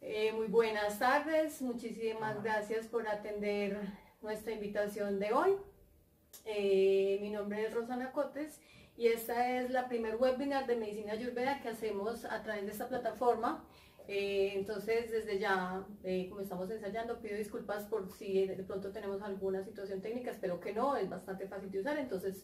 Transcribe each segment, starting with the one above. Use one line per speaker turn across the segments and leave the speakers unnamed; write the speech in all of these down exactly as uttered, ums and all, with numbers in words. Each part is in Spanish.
Eh, muy buenas tardes, muchísimas gracias por atender nuestra invitación de hoy. Eh, mi nombre es Rosana Cotes y esta es la primer webinar de Medicina Ayurveda que hacemos a través de esta plataforma. Eh, entonces, desde ya, eh, como estamos ensayando, pido disculpas por si de pronto tenemos alguna situación técnica, espero que no, es bastante fácil de usar. Entonces,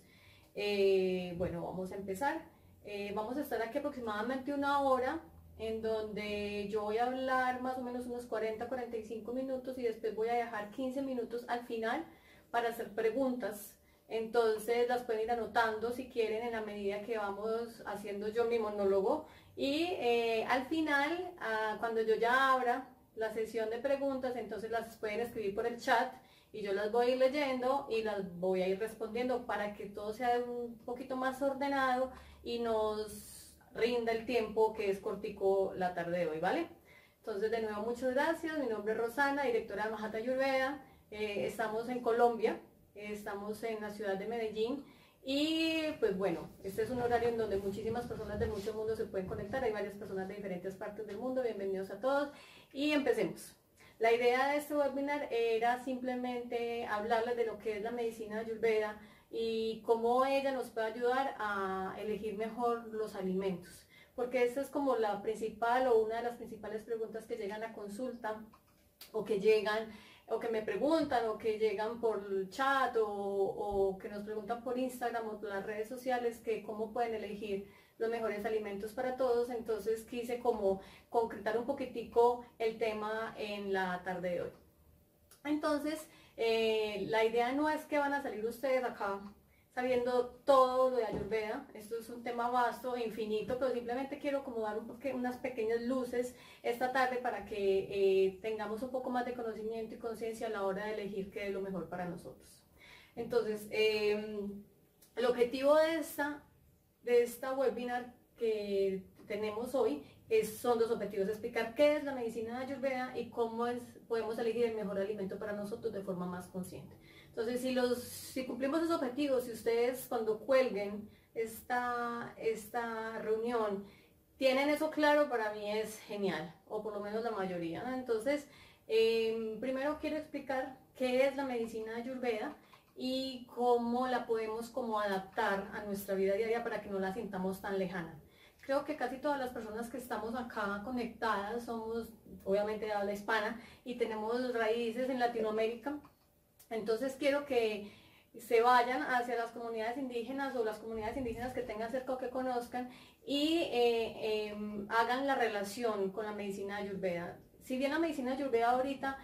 eh, bueno, vamos a empezar. Eh, vamos a estar aquí aproximadamente una hora, en donde yo voy a hablar más o menos unos cuarenta a cuarenta y cinco minutos y después voy a dejar quince minutos al final para hacer preguntas. Entonces las pueden ir anotando si quieren en la medida que vamos haciendo yo mi monólogo, y eh, al final, ah, cuando yo ya abra la sesión de preguntas, entonces las pueden escribir por el chat y yo las voy a ir leyendo y las voy a ir respondiendo para que todo sea un poquito más ordenado y nos rinda el tiempo, que es cortico la tarde de hoy, ¿vale? Entonces, de nuevo, muchas gracias. Mi nombre es Rosana, directora de Mahata Ayurveda. Eh, estamos en Colombia, eh, estamos en la ciudad de Medellín. Y pues bueno, este es un horario en donde muchísimas personas de mucho mundo se pueden conectar. Hay varias personas de diferentes partes del mundo. Bienvenidos a todos y empecemos. La idea de este webinar era simplemente hablarles de lo que es la medicina Ayurveda y cómo ella nos puede ayudar a elegir mejor los alimentos, porque esa es como la principal o una de las principales preguntas que llegan a consulta, o que llegan o que me preguntan, o que llegan por el chat, o, o que nos preguntan por Instagram o por las redes sociales, que cómo pueden elegir los mejores alimentos para todos. Entonces quise como concretar un poquitico el tema en la tarde de hoy. Entonces, eh, la idea no es que van a salir ustedes acá sabiendo todo lo de Ayurveda. Esto es un tema vasto e infinito, pero simplemente quiero como dar un unas pequeñas luces esta tarde para que eh, tengamos un poco más de conocimiento y conciencia a la hora de elegir qué es lo mejor para nosotros. Entonces, eh, el objetivo de esta, de esta webinar que tenemos hoy es, son dos objetivos: explicar qué es la medicina Ayurveda y cómo es, podemos elegir el mejor alimento para nosotros de forma más consciente. Entonces, si, los, si cumplimos esos objetivos, si ustedes cuando cuelguen esta, esta reunión tienen eso claro, para mí es genial, o por lo menos la mayoría, ¿no? Entonces, eh, primero quiero explicar qué es la medicina Ayurveda y cómo la podemos como adaptar a nuestra vida diaria para que no la sintamos tan lejana. Creo que casi todas las personas que estamos acá conectadas somos obviamente de habla hispana y tenemos raíces en Latinoamérica. Entonces quiero que se vayan hacia las comunidades indígenas o las comunidades indígenas que tengan cerca o que conozcan y eh, eh, hagan la relación con la medicina Ayurveda. Si bien la medicina Ayurveda ahorita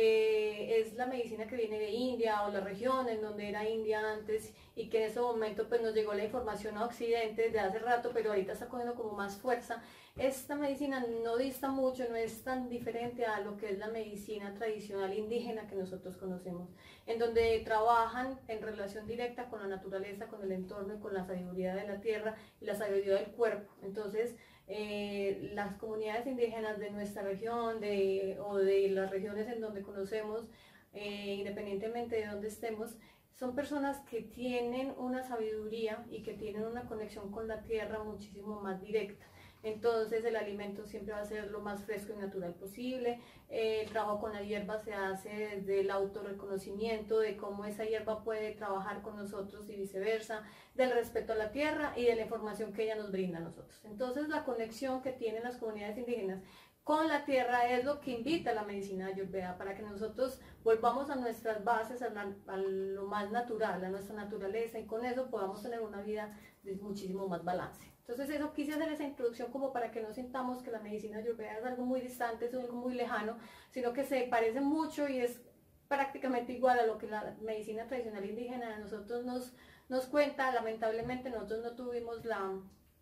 eh, es la medicina que viene de India o la región en donde era India antes, y que en ese momento pues nos llegó la información a Occidente desde hace rato, pero ahorita está cogiendo como más fuerza, esta medicina no dista mucho, no es tan diferente a lo que es la medicina tradicional indígena que nosotros conocemos, en donde trabajan en relación directa con la naturaleza, con el entorno y con la sabiduría de la tierra y la sabiduría del cuerpo. Entonces, eh, las comunidades indígenas de nuestra región de, o de las regiones en donde conocemos, eh, independientemente de donde estemos, son personas que tienen una sabiduría y que tienen una conexión con la tierra muchísimo más directa. Entonces el alimento siempre va a ser lo más fresco y natural posible. Eh, el trabajo con la hierba se hace desde el autorreconocimiento de cómo esa hierba puede trabajar con nosotros y viceversa, del respeto a la tierra y de la información que ella nos brinda a nosotros. Entonces la conexión que tienen las comunidades indígenas con la tierra es lo que invita a la medicina Ayurveda, para que nosotros volvamos a nuestras bases, a, la, a lo más natural, a nuestra naturaleza, y con eso podamos tener una vida de muchísimo más balance. Entonces eso quise hacer esa introducción como para que no sintamos que la medicina Ayurveda es algo muy distante, es algo muy lejano, sino que se parece mucho y es prácticamente igual a lo que la medicina tradicional indígena de nosotros nos, nos cuenta. Lamentablemente nosotros no tuvimos la...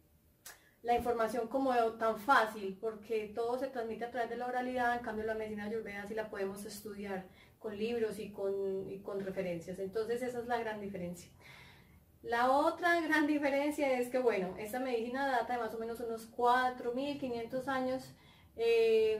la información como tan fácil, porque todo se transmite a través de la oralidad. En cambio la medicina Ayurveda sí la podemos estudiar con libros y con, y con referencias. Entonces esa es la gran diferencia. La otra gran diferencia es que, bueno, esta medicina data de más o menos unos cuatro mil quinientos años, eh,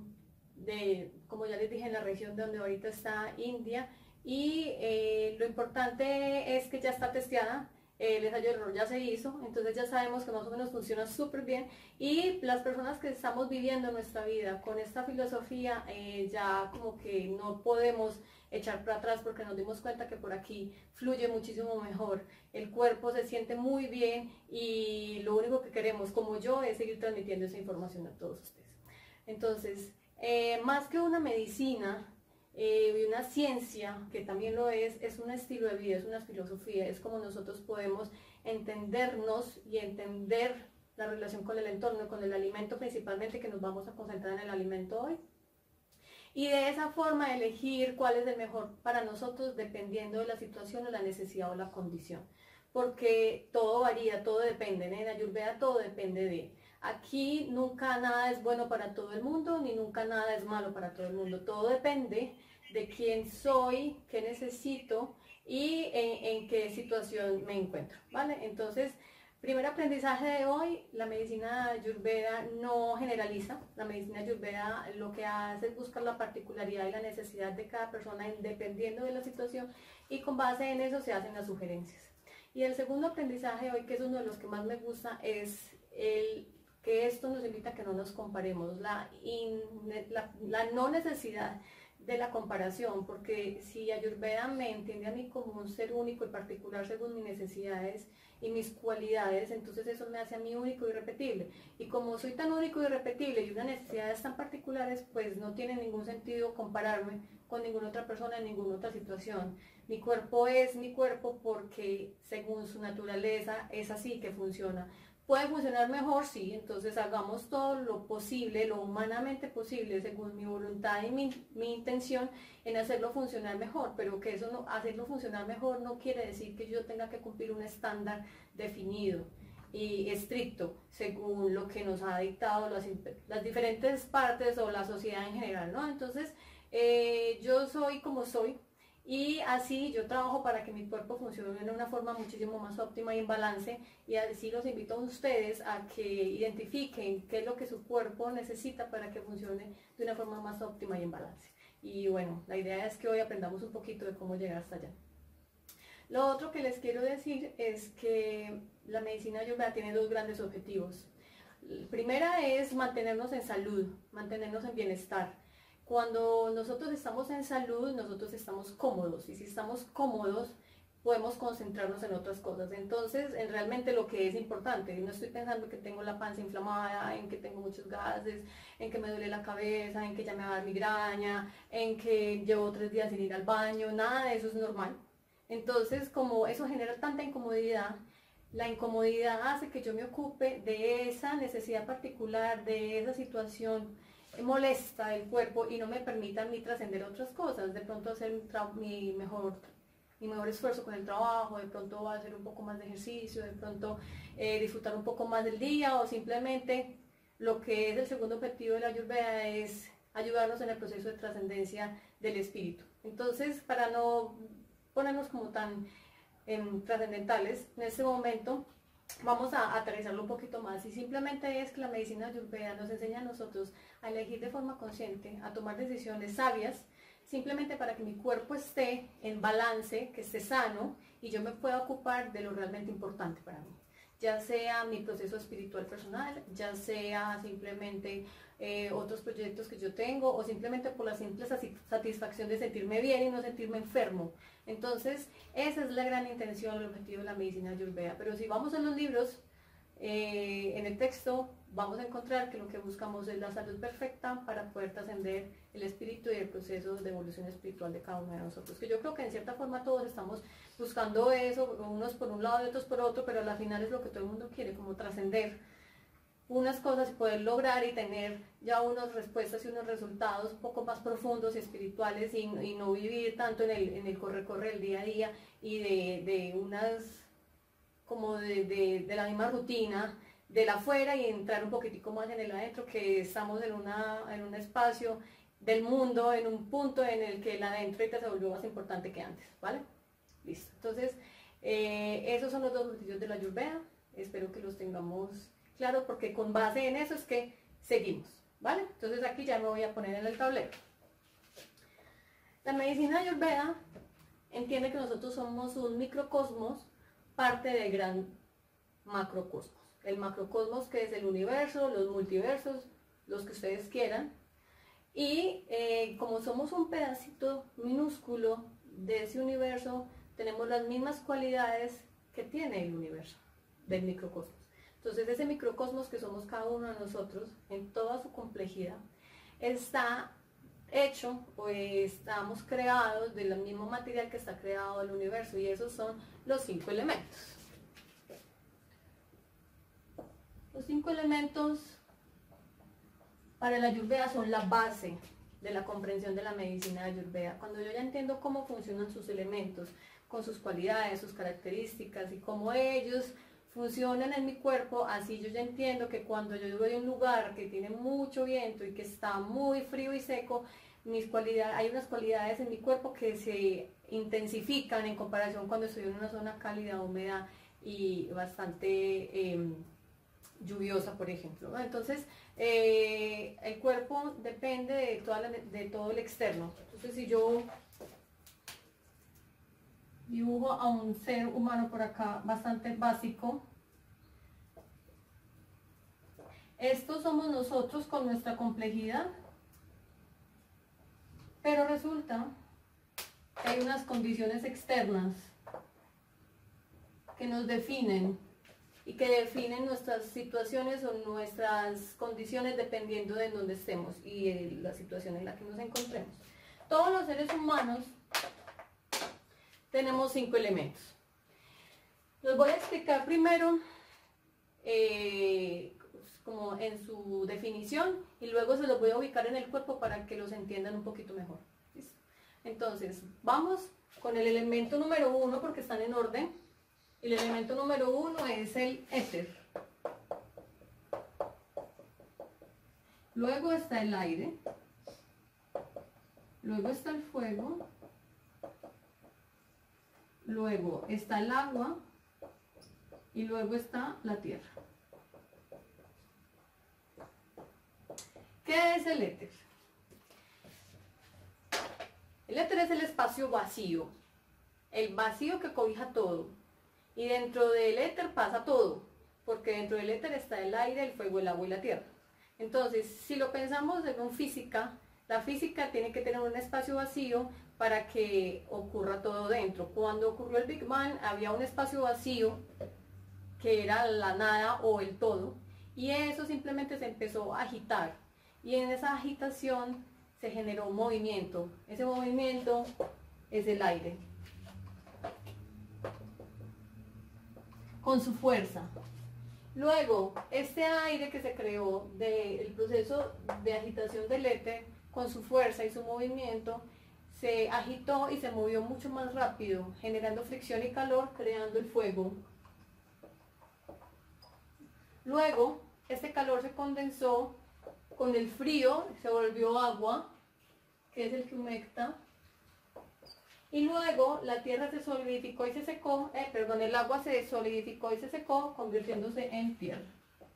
de, como ya les dije, en la región de donde ahorita está India, y eh, lo importante es que ya está testeada el ensayo de error ya se hizo, entonces ya sabemos que más o menos funciona súper bien, y las personas que estamos viviendo nuestra vida con esta filosofía, eh, ya como que no podemos echar para atrás porque nos dimos cuenta que por aquí fluye muchísimo mejor, el cuerpo se siente muy bien y lo único que queremos, como yo, es seguir transmitiendo esa información a todos ustedes. Entonces, eh, más que una medicina eh, y una ciencia, que también lo es, es un estilo de vida, es una filosofía, es como nosotros podemos entendernos y entender la relación con el entorno, con el alimento principalmente, que nos vamos a concentrar en el alimento hoy. Y de esa forma elegir cuál es el mejor para nosotros dependiendo de la situación o la necesidad o la condición. Porque todo varía, todo depende, ¿eh? En Ayurveda todo depende de... Aquí nunca nada es bueno para todo el mundo, ni nunca nada es malo para todo el mundo. Todo depende de quién soy, qué necesito y en, en qué situación me encuentro, ¿vale? Entonces, primer aprendizaje de hoy, la medicina Ayurveda no generaliza. La medicina Ayurveda lo que hace es buscar la particularidad y la necesidad de cada persona dependiendo de la situación, y con base en eso se hacen las sugerencias. Y el segundo aprendizaje hoy, que es uno de los que más me gusta, es el que esto nos invita a que no nos comparemos, la, in, la, la no necesidad de la comparación, porque si Ayurveda me entiende a mí como un ser único y particular según mis necesidades y mis cualidades, entonces eso me hace a mí único y irrepetible. Y como soy tan único y irrepetible y unas necesidades tan particulares, pues no tiene ningún sentido compararme con ninguna otra persona en ninguna otra situación. Mi cuerpo es mi cuerpo porque según su naturaleza es así que funciona. ¿Puede funcionar mejor? Sí, entonces hagamos todo lo posible, lo humanamente posible, según mi voluntad y mi, mi intención, en hacerlo funcionar mejor, pero que eso no, hacerlo funcionar mejor no quiere decir que yo tenga que cumplir un estándar definido y estricto, según lo que nos ha dictado las, las diferentes partes o la sociedad en general, ¿no? Entonces, eh, yo soy como soy, y así yo trabajo para que mi cuerpo funcione de una forma muchísimo más óptima y en balance, y así los invito a ustedes a que identifiquen qué es lo que su cuerpo necesita para que funcione de una forma más óptima y en balance. Y bueno, la idea es que hoy aprendamos un poquito de cómo llegar hasta allá. Lo otro que les quiero decir es que la medicina Ayurveda tiene dos grandes objetivos. La primera es mantenernos en salud, mantenernos en bienestar. Cuando nosotros estamos en salud, nosotros estamos cómodos, y si estamos cómodos, podemos concentrarnos en otras cosas. Entonces, en realmente lo que es importante, no estoy pensando que tengo la panza inflamada, en que tengo muchos gases, en que me duele la cabeza, en que ya me va a dar migraña, en que llevo tres días sin ir al baño, nada de eso es normal. Entonces, como eso genera tanta incomodidad, la incomodidad hace que yo me ocupe de esa necesidad particular, de esa situación molesta del cuerpo, y no me permita a mí trascender otras cosas, de pronto hacer mi mejor, mi mejor esfuerzo con el trabajo, de pronto hacer un poco más de ejercicio, de pronto eh, disfrutar un poco más del día, o simplemente lo que es el segundo objetivo de la Ayurveda es ayudarnos en el proceso de trascendencia del espíritu. Entonces, para no ponernos como tan eh, trascendentales en este momento, vamos a aterrizarlo un poquito más, y simplemente es que la medicina Ayurveda nos enseña a nosotros a elegir de forma consciente, a tomar decisiones sabias, simplemente para que mi cuerpo esté en balance, que esté sano, y yo me pueda ocupar de lo realmente importante para mí, ya sea mi proceso espiritual personal, ya sea simplemente eh, otros proyectos que yo tengo, o simplemente por la simple satisfacción de sentirme bien y no sentirme enfermo. Entonces, esa es la gran intención, el objetivo de la medicina Ayurveda. Pero si vamos a los libros, eh, en el texto, vamos a encontrar que lo que buscamos es la salud perfecta para poder trascender el espíritu y el proceso de evolución espiritual de cada uno de nosotros. Que yo creo que en cierta forma todos estamos buscando eso, unos por un lado y otros por otro, pero al final es lo que todo el mundo quiere, como trascender unas cosas y poder lograr y tener ya unas respuestas y unos resultados un poco más profundos y espirituales, y, y no vivir tanto en el, en el corre-corre del día a día y de, de unas, como de, de, de la misma rutina del afuera, y entrar un poquitico más en el adentro, que estamos en, una, en un espacio del mundo, en un punto en el que el adentro ahorita se volvió más importante que antes, ¿vale? Listo. Entonces, eh, esos son los dos objetivos de la Ayurveda. Espero que los tengamos claro, porque con base en eso es que seguimos, ¿vale? Entonces aquí ya me voy a poner en el tablero. La medicina Ayurveda entiende que nosotros somos un microcosmos parte del gran macrocosmos. El macrocosmos, que es el universo, los multiversos, los que ustedes quieran. Y eh, como somos un pedacito minúsculo de ese universo, tenemos las mismas cualidades que tiene el universo del microcosmos. Entonces ese microcosmos que somos cada uno de nosotros, en toda su complejidad, está hecho o estamos creados del mismo material que está creado el universo, y esos son los cinco elementos. Los cinco elementos para la Ayurveda son la base de la comprensión de la medicina de Ayurveda. Cuando yo ya entiendo cómo funcionan sus elementos, con sus cualidades, sus características y cómo ellos funcionan en mi cuerpo, así yo ya entiendo que cuando yo voy a un lugar que tiene mucho viento y que está muy frío y seco, mis cualidades, hay unas cualidades en mi cuerpo que se intensifican en comparación cuando estoy en una zona cálida, húmeda y bastante eh, lluviosa, por ejemplo, ¿no? Entonces eh, el cuerpo depende de, toda la, de todo el externo. Entonces si yo dibujo a un ser humano por acá bastante básico, estos somos nosotros con nuestra complejidad, pero resulta que hay unas condiciones externas que nos definen y que definen nuestras situaciones o nuestras condiciones dependiendo de dónde estemos y de la situación en la que nos encontremos. Todos los seres humanos tenemos cinco elementos. Los voy a explicar primero eh, como en su definición y luego se los voy a ubicar en el cuerpo para que los entiendan un poquito mejor. ¿Listo? Entonces, vamos con el elemento número uno porque están en orden. El elemento número uno es el éter. Luego está el aire. Luego está el fuego. Luego está el agua. Y luego está la tierra. ¿Qué es el éter? El éter es el espacio vacío. El vacío que cobija todo. Y dentro del éter pasa todo, porque dentro del éter está el aire, el fuego, el agua y la tierra. Entonces, si lo pensamos en física, la física tiene que tener un espacio vacío para que ocurra todo dentro. Cuando ocurrió el Big Bang, había un espacio vacío que era la nada o el todo, y eso simplemente se empezó a agitar. Y en esa agitación se generó un movimiento. Ese movimiento es el aire, con su fuerza. Luego, este aire que se creó del proceso de agitación del éter, con su fuerza y su movimiento, se agitó y se movió mucho más rápido, generando fricción y calor, creando el fuego. Luego, este calor se condensó con el frío, se volvió agua, que es el que humecta. Y luego la tierra se solidificó y se secó, eh, perdón, el agua se solidificó y se secó, convirtiéndose en tierra.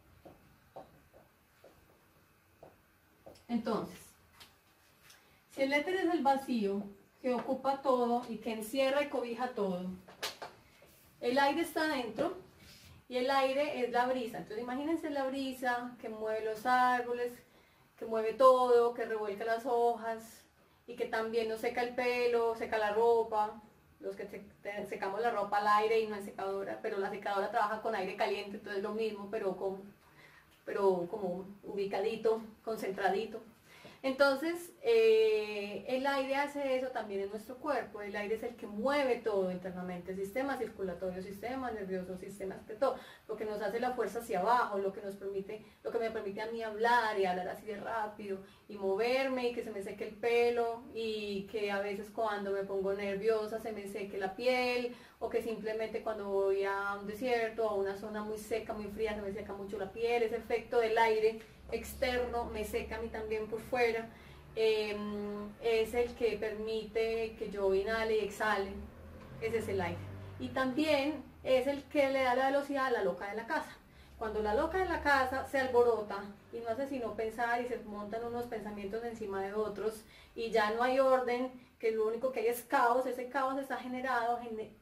Entonces, si el éter es el vacío que ocupa todo y que encierra y cobija todo, el aire está adentro y el aire es la brisa. Entonces imagínense la brisa que mueve los árboles, que mueve todo, que revuelca las hojas, y que también nos seca el pelo, seca la ropa, los que se, secamos la ropa al aire y no en secadora, pero la secadora trabaja con aire caliente, entonces es lo mismo, pero, con, pero como ubicadito, concentradito. Entonces, eh, el aire hace eso también en nuestro cuerpo. El aire es el que mueve todo internamente, el sistema circulatorio, sistema nervioso, sistema de todo, lo que nos hace la fuerza hacia abajo, lo que nos permite, lo que me permite a mí hablar y hablar así de rápido y moverme y que se me seque el pelo y que a veces cuando me pongo nerviosa se me seque la piel, o que simplemente cuando voy a un desierto o a una zona muy seca, muy fría, se me seca mucho la piel. Ese efecto del aire externo me seca a mí también por fuera, eh, es el que permite que yo inhale y exhale. Ese es el aire. Y también es el que le da la velocidad a la loca de la casa. Cuando la loca de la casa se alborota y no hace sino pensar y se montan unos pensamientos encima de otros y ya no hay orden, que lo único que hay es caos, ese caos está generado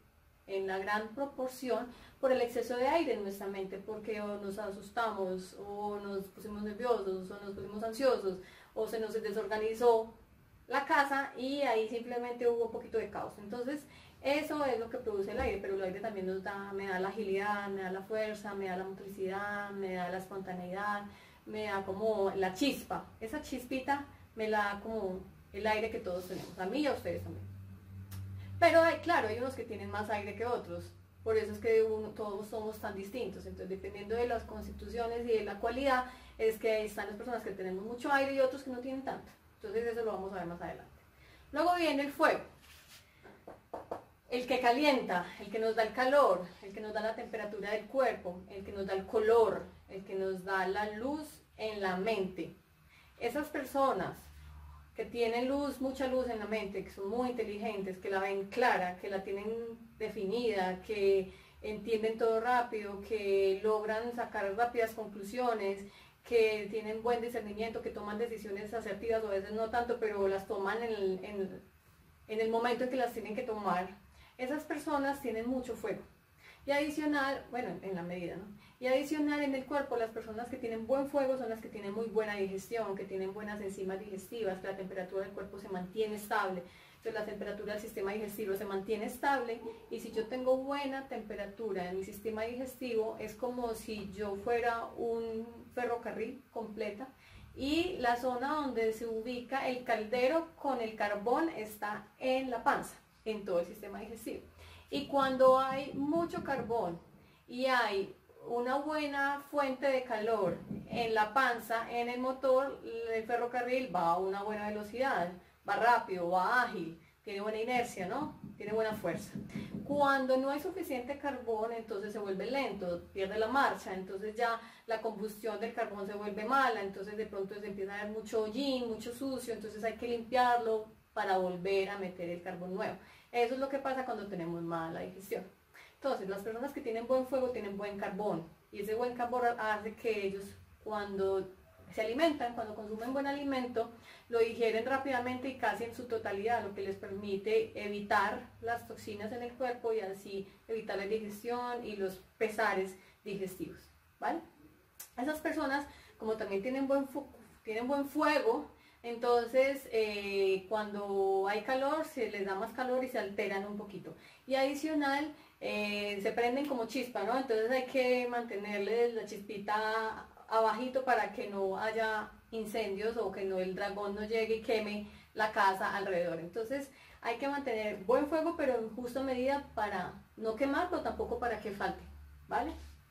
en la gran proporción por el exceso de aire en nuestra mente, porque o nos asustamos, o nos pusimos nerviosos, o nos pusimos ansiosos, o se nos desorganizó la casa y ahí simplemente hubo un poquito de caos. Entonces eso es lo que produce el aire, pero el aire también nos da, me da la agilidad, me da la fuerza, me da la motricidad, me da la espontaneidad, me da como la chispa, esa chispita me la da como el aire que todos tenemos, a mí y a ustedes también. Pero hay, claro, hay unos que tienen más aire que otros, por eso es que uno, todos somos tan distintos, entonces dependiendo de las constituciones y de la cualidad, es que están las personas que tenemos mucho aire y otros que no tienen tanto. Entonces eso lo vamos a ver más adelante. Luego viene el fuego, el que calienta, el que nos da el calor, el que nos da la temperatura del cuerpo, el que nos da el color, el que nos da la luz en la mente. Esas personas que tienen luz, mucha luz en la mente, que son muy inteligentes, que la ven clara, que la tienen definida, que entienden todo rápido, que logran sacar rápidas conclusiones, que tienen buen discernimiento, que toman decisiones asertivas, o a veces no tanto, pero las toman en el, en, en el momento en que las tienen que tomar. Esas personas tienen mucho fuego. Y adicional, bueno, en la medida, ¿no? Y adicional en el cuerpo, las personas que tienen buen fuego son las que tienen muy buena digestión, que tienen buenas enzimas digestivas, que la temperatura del cuerpo se mantiene estable. Entonces la temperatura del sistema digestivo se mantiene estable, y si yo tengo buena temperatura en mi sistema digestivo, es como si yo fuera un ferrocarril completa, y la zona donde se ubica el caldero con el carbón está en la panza, en todo el sistema digestivo. Y cuando hay mucho carbón y hay una buena fuente de calor en la panza, en el motor, el ferrocarril va a una buena velocidad, va rápido, va ágil, tiene buena inercia, ¿no? Tiene buena fuerza. Cuando no hay suficiente carbón, entonces se vuelve lento, pierde la marcha, entonces ya la combustión del carbón se vuelve mala, entonces de pronto se empieza a ver mucho hollín, mucho sucio, entonces hay que limpiarlo para volver a meter el carbón nuevo. Eso es lo que pasa cuando tenemos mala digestión. Entonces, las personas que tienen buen fuego tienen buen carbón, y ese buen carbón hace que ellos, cuando se alimentan, cuando consumen buen alimento, lo digieren rápidamente y casi en su totalidad, lo que les permite evitar las toxinas en el cuerpo y así evitar la digestión y los pesares digestivos, ¿vale? Esas personas, como también tienen buen, tienen buen fuego, entonces eh, cuando hay calor se les da más calor y se alteran un poquito. Y adicional, eh, se prenden como chispa, ¿no? Entonces hay que mantenerles la chispita abajito para que no haya incendios o que no el dragón no llegue y queme la casa alrededor. Entonces hay que mantener buen fuego, pero en justa medida para no quemar, pero tampoco para que falte, ¿vale?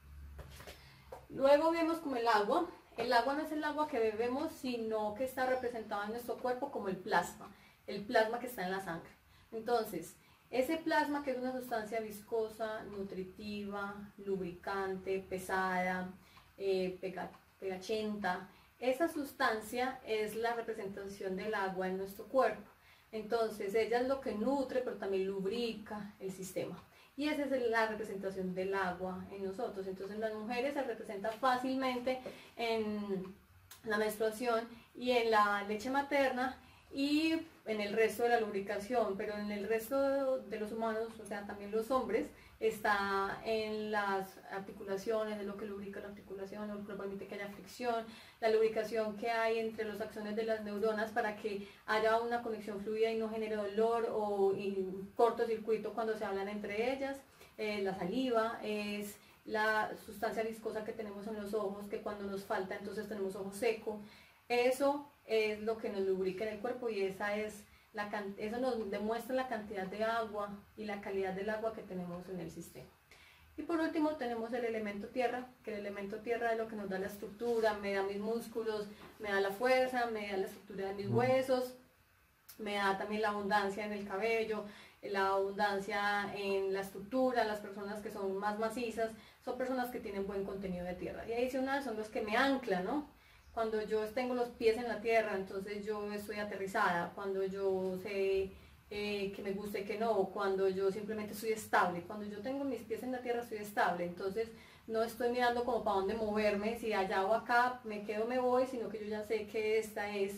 Luego vemos como el agua. El agua no es el agua que bebemos, sino que está representado en nuestro cuerpo como el plasma, el plasma que está en la sangre. Entonces, ese plasma, que es una sustancia viscosa, nutritiva, lubricante, pesada, eh, pega, pegachenta, esa sustancia es la representación del agua en nuestro cuerpo. Entonces, ella es lo que nutre, pero también lubrica el sistema. Y esa es la representación del agua en nosotros. Entonces en las mujeres se representa fácilmente en la menstruación y en la leche materna y en el resto de la lubricación, pero en el resto de los humanos, o sea, también los hombres, está en las articulaciones, de lo que lubrica la articulación, lo que permite que haya fricción, la lubricación que hay entre los axones de las neuronas para que haya una conexión fluida y no genere dolor o cortocircuito cuando se hablan entre ellas. Eh, la saliva es la sustancia viscosa que tenemos en los ojos, que cuando nos falta entonces tenemos ojo seco. Eso es lo que nos lubrica en el cuerpo y esa es la, eso nos demuestra la cantidad de agua y la calidad del agua que tenemos en el sistema. Y por último tenemos el elemento tierra, que el elemento tierra es lo que nos da la estructura, me da mis músculos, me da la fuerza, me da la estructura de mis huesos, me da también la abundancia en el cabello, la abundancia en la estructura. Las personas que son más macizas son personas que tienen buen contenido de tierra. Y adicional son los que me anclan, ¿no? Cuando yo tengo los pies en la tierra, entonces yo estoy aterrizada. Cuando yo sé eh, que me gusta y que no, cuando yo simplemente estoy estable. Cuando yo tengo mis pies en la tierra estoy estable, entonces no estoy mirando como para dónde moverme, si allá o acá, me quedo, me voy, sino que yo ya sé que esta es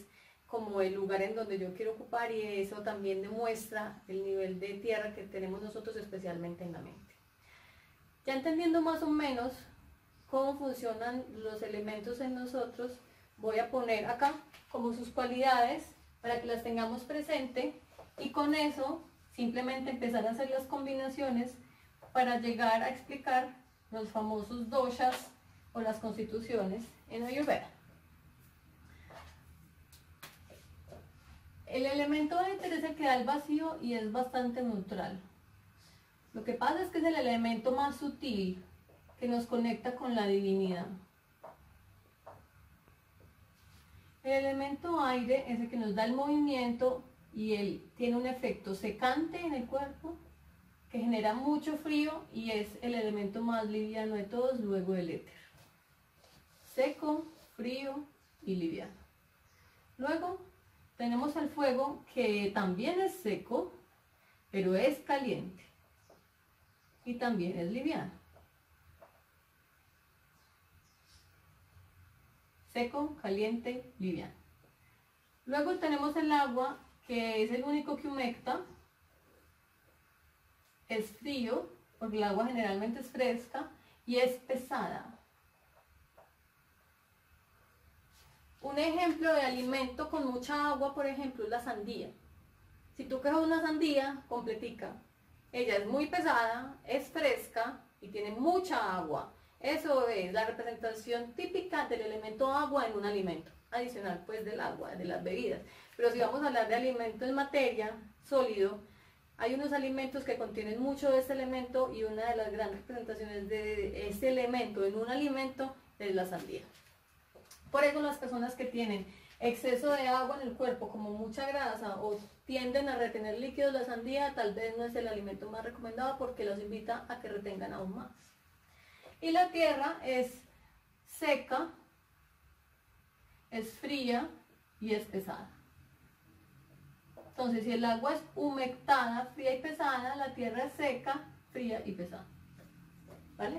como el lugar en donde yo quiero ocupar, y eso también demuestra el nivel de tierra que tenemos nosotros, especialmente en la mente. Ya entendiendo más o menos cómo funcionan los elementos en nosotros, voy a poner acá como sus cualidades para que las tengamos presente, y con eso simplemente empezar a hacer las combinaciones para llegar a explicar los famosos doshas o las constituciones en Ayurveda. El elemento éter es el que da el vacío y es bastante neutral. Lo que pasa es que es el elemento más sutil que nos conecta con la divinidad. El elemento aire es el que nos da el movimiento y él tiene un efecto secante en el cuerpo que genera mucho frío y es el elemento más liviano de todos luego del éter. Seco, frío y liviano. Luego tenemos el fuego, que también es seco, pero es caliente y también es liviano. Seco, caliente, liviano. Luego tenemos el agua, que es el único que humecta. Es frío, porque el agua generalmente es fresca, y es pesada. Un ejemplo de alimento con mucha agua, por ejemplo, es la sandía. Si tú coges una sandía completica, ella es muy pesada, es fresca y tiene mucha agua. Eso es la representación típica del elemento agua en un alimento, adicional pues del agua, de las bebidas. Pero si vamos a hablar de alimentos en materia, sólido, hay unos alimentos que contienen mucho de este elemento, y una de las grandes representaciones de este elemento en un alimento es la sandía. Por eso las personas que tienen exceso de agua en el cuerpo, como mucha grasa, o tienden a retener líquidos, la sandía tal vez no es el alimento más recomendado, porque los invita a que retengan aún más. Y la tierra es seca, es fría y es pesada. Entonces, si el agua es humectada, fría y pesada, la tierra es seca, fría y pesada. ¿Vale?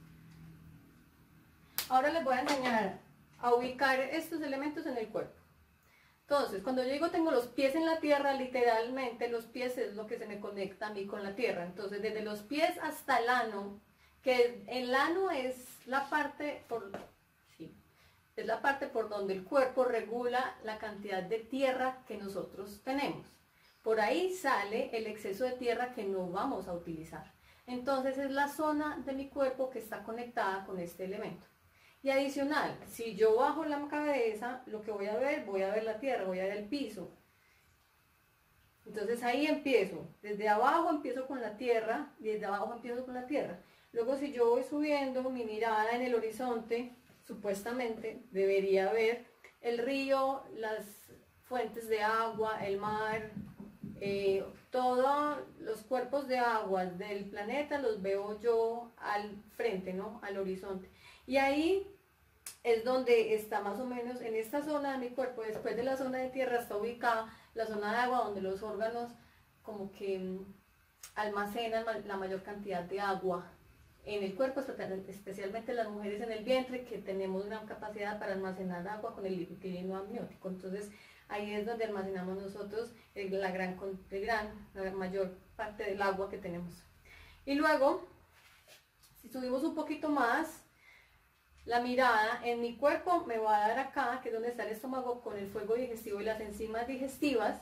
Ahora les voy a enseñar a ubicar estos elementos en el cuerpo. Entonces, cuando yo digo tengo los pies en la tierra, literalmente los pies es lo que se me conecta a mí con la tierra. Entonces, desde los pies hasta el ano, que el ano es la parte por, sí, es la parte por donde el cuerpo regula la cantidad de tierra que nosotros tenemos. Por ahí sale el exceso de tierra que no vamos a utilizar. Entonces es la zona de mi cuerpo que está conectada con este elemento. Y adicional, si yo bajo la cabeza, lo que voy a ver, voy a ver la tierra, voy a ver el piso. Entonces ahí empiezo, desde abajo empiezo con la tierra, y desde abajo empiezo con la tierra. Luego, si yo voy subiendo mi mirada en el horizonte, supuestamente debería ver el río, las fuentes de agua, el mar, eh, todos los cuerpos de agua del planeta los veo yo al frente, ¿no? Al horizonte. Y ahí es donde está más o menos, en esta zona de mi cuerpo, después de la zona de tierra, está ubicada la zona de agua, donde los órganos como que mm, almacenan la mayor cantidad de agua en el cuerpo, especialmente las mujeres en el vientre, que tenemos gran capacidad para almacenar agua con el líquido amniótico. Entonces ahí es donde almacenamos nosotros el, la, gran, el gran, la mayor parte del agua que tenemos. Y luego, si subimos un poquito más la mirada, en mi cuerpo me va a dar acá, que es donde está el estómago, con el fuego digestivo y las enzimas digestivas,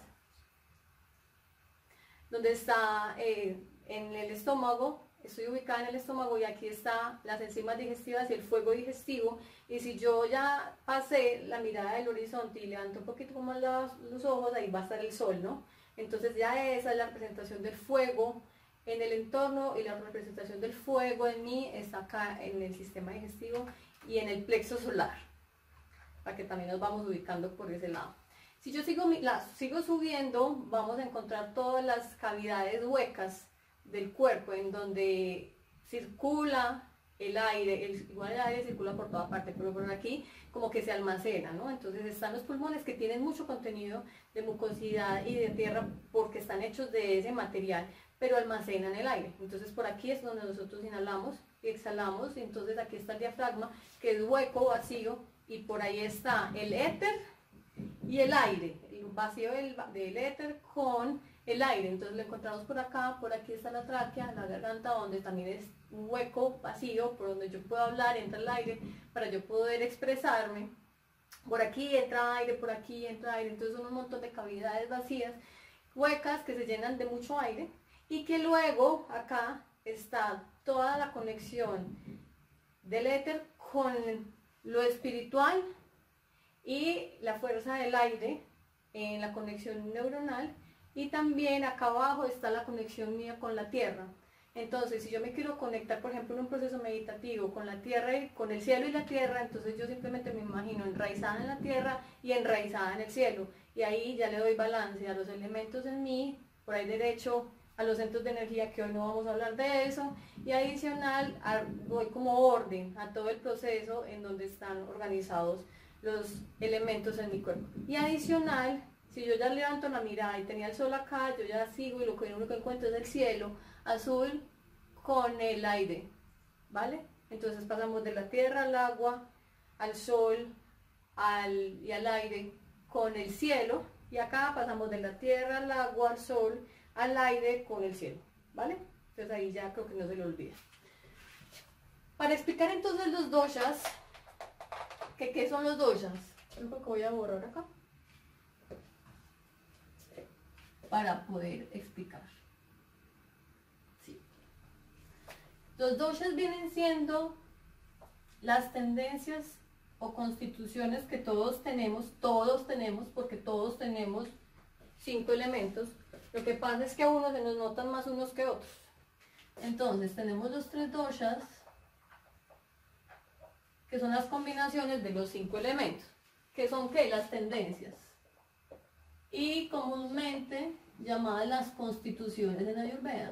donde está eh, en el estómago. Estoy ubicada en el estómago, y aquí están las enzimas digestivas y el fuego digestivo. Y si yo ya pasé la mirada del horizonte y levanto un poquito como los, los ojos, ahí va a estar el sol, ¿no? Entonces ya esa es la representación del fuego en el entorno, y la representación del fuego en mí está acá en el sistema digestivo y en el plexo solar, para que también nos vamos ubicando por ese lado. Si yo sigo, la, sigo subiendo, vamos a encontrar todas las cavidades huecas del cuerpo, en donde circula el aire, el, igual el aire circula por toda parte, pero por aquí como que se almacena, ¿no? Entonces están los pulmones, que tienen mucho contenido de mucosidad y de tierra, porque están hechos de ese material, pero almacenan el aire. Entonces por aquí es donde nosotros inhalamos y exhalamos, y entonces aquí está el diafragma, que es hueco, vacío, y por ahí está el éter y el aire, el vacío del, del éter con el aire. Entonces lo encontramos por acá, por aquí está la tráquea, la garganta, donde también es un hueco vacío por donde yo puedo hablar, entra el aire para yo poder expresarme. Por aquí entra aire, por aquí entra aire, entonces son un montón de cavidades vacías, huecas que se llenan de mucho aire, y que luego acá está toda la conexión del éter con lo espiritual y la fuerza del aire en la conexión neuronal, y también acá abajo está la conexión mía con la tierra. Entonces, si yo me quiero conectar, por ejemplo, en un proceso meditativo con la tierra y con el cielo y la tierra, entonces yo simplemente me imagino enraizada en la tierra y enraizada en el cielo, y ahí ya le doy balance a los elementos en mí, por ahí derecho a los centros de energía, que hoy no vamos a hablar de eso, y adicional a, doy como orden a todo el proceso en donde están organizados los elementos en mi cuerpo. Y adicional, si yo ya levanto la mirada y tenía el sol acá, yo ya sigo y lo que único que encuentro es el cielo azul con el aire, ¿vale? Entonces pasamos de la tierra al agua, al sol al, y al aire con el cielo, y acá pasamos de la tierra al agua, al sol, al aire con el cielo, ¿vale? Entonces ahí ya creo que no se le olvida. Para explicar entonces los doshas, que ¿qué son los doshas? Creo que voy a borrar acá para poder explicar. Sí. Los doshas vienen siendo las tendencias o constituciones que todos tenemos, todos tenemos, porque todos tenemos cinco elementos. Lo que pasa es que a unos se nos notan más unos que otros. Entonces tenemos los tres doshas, que son las combinaciones de los cinco elementos, que son ¿qué? Las tendencias, y comúnmente llamadas las constituciones en Ayurveda.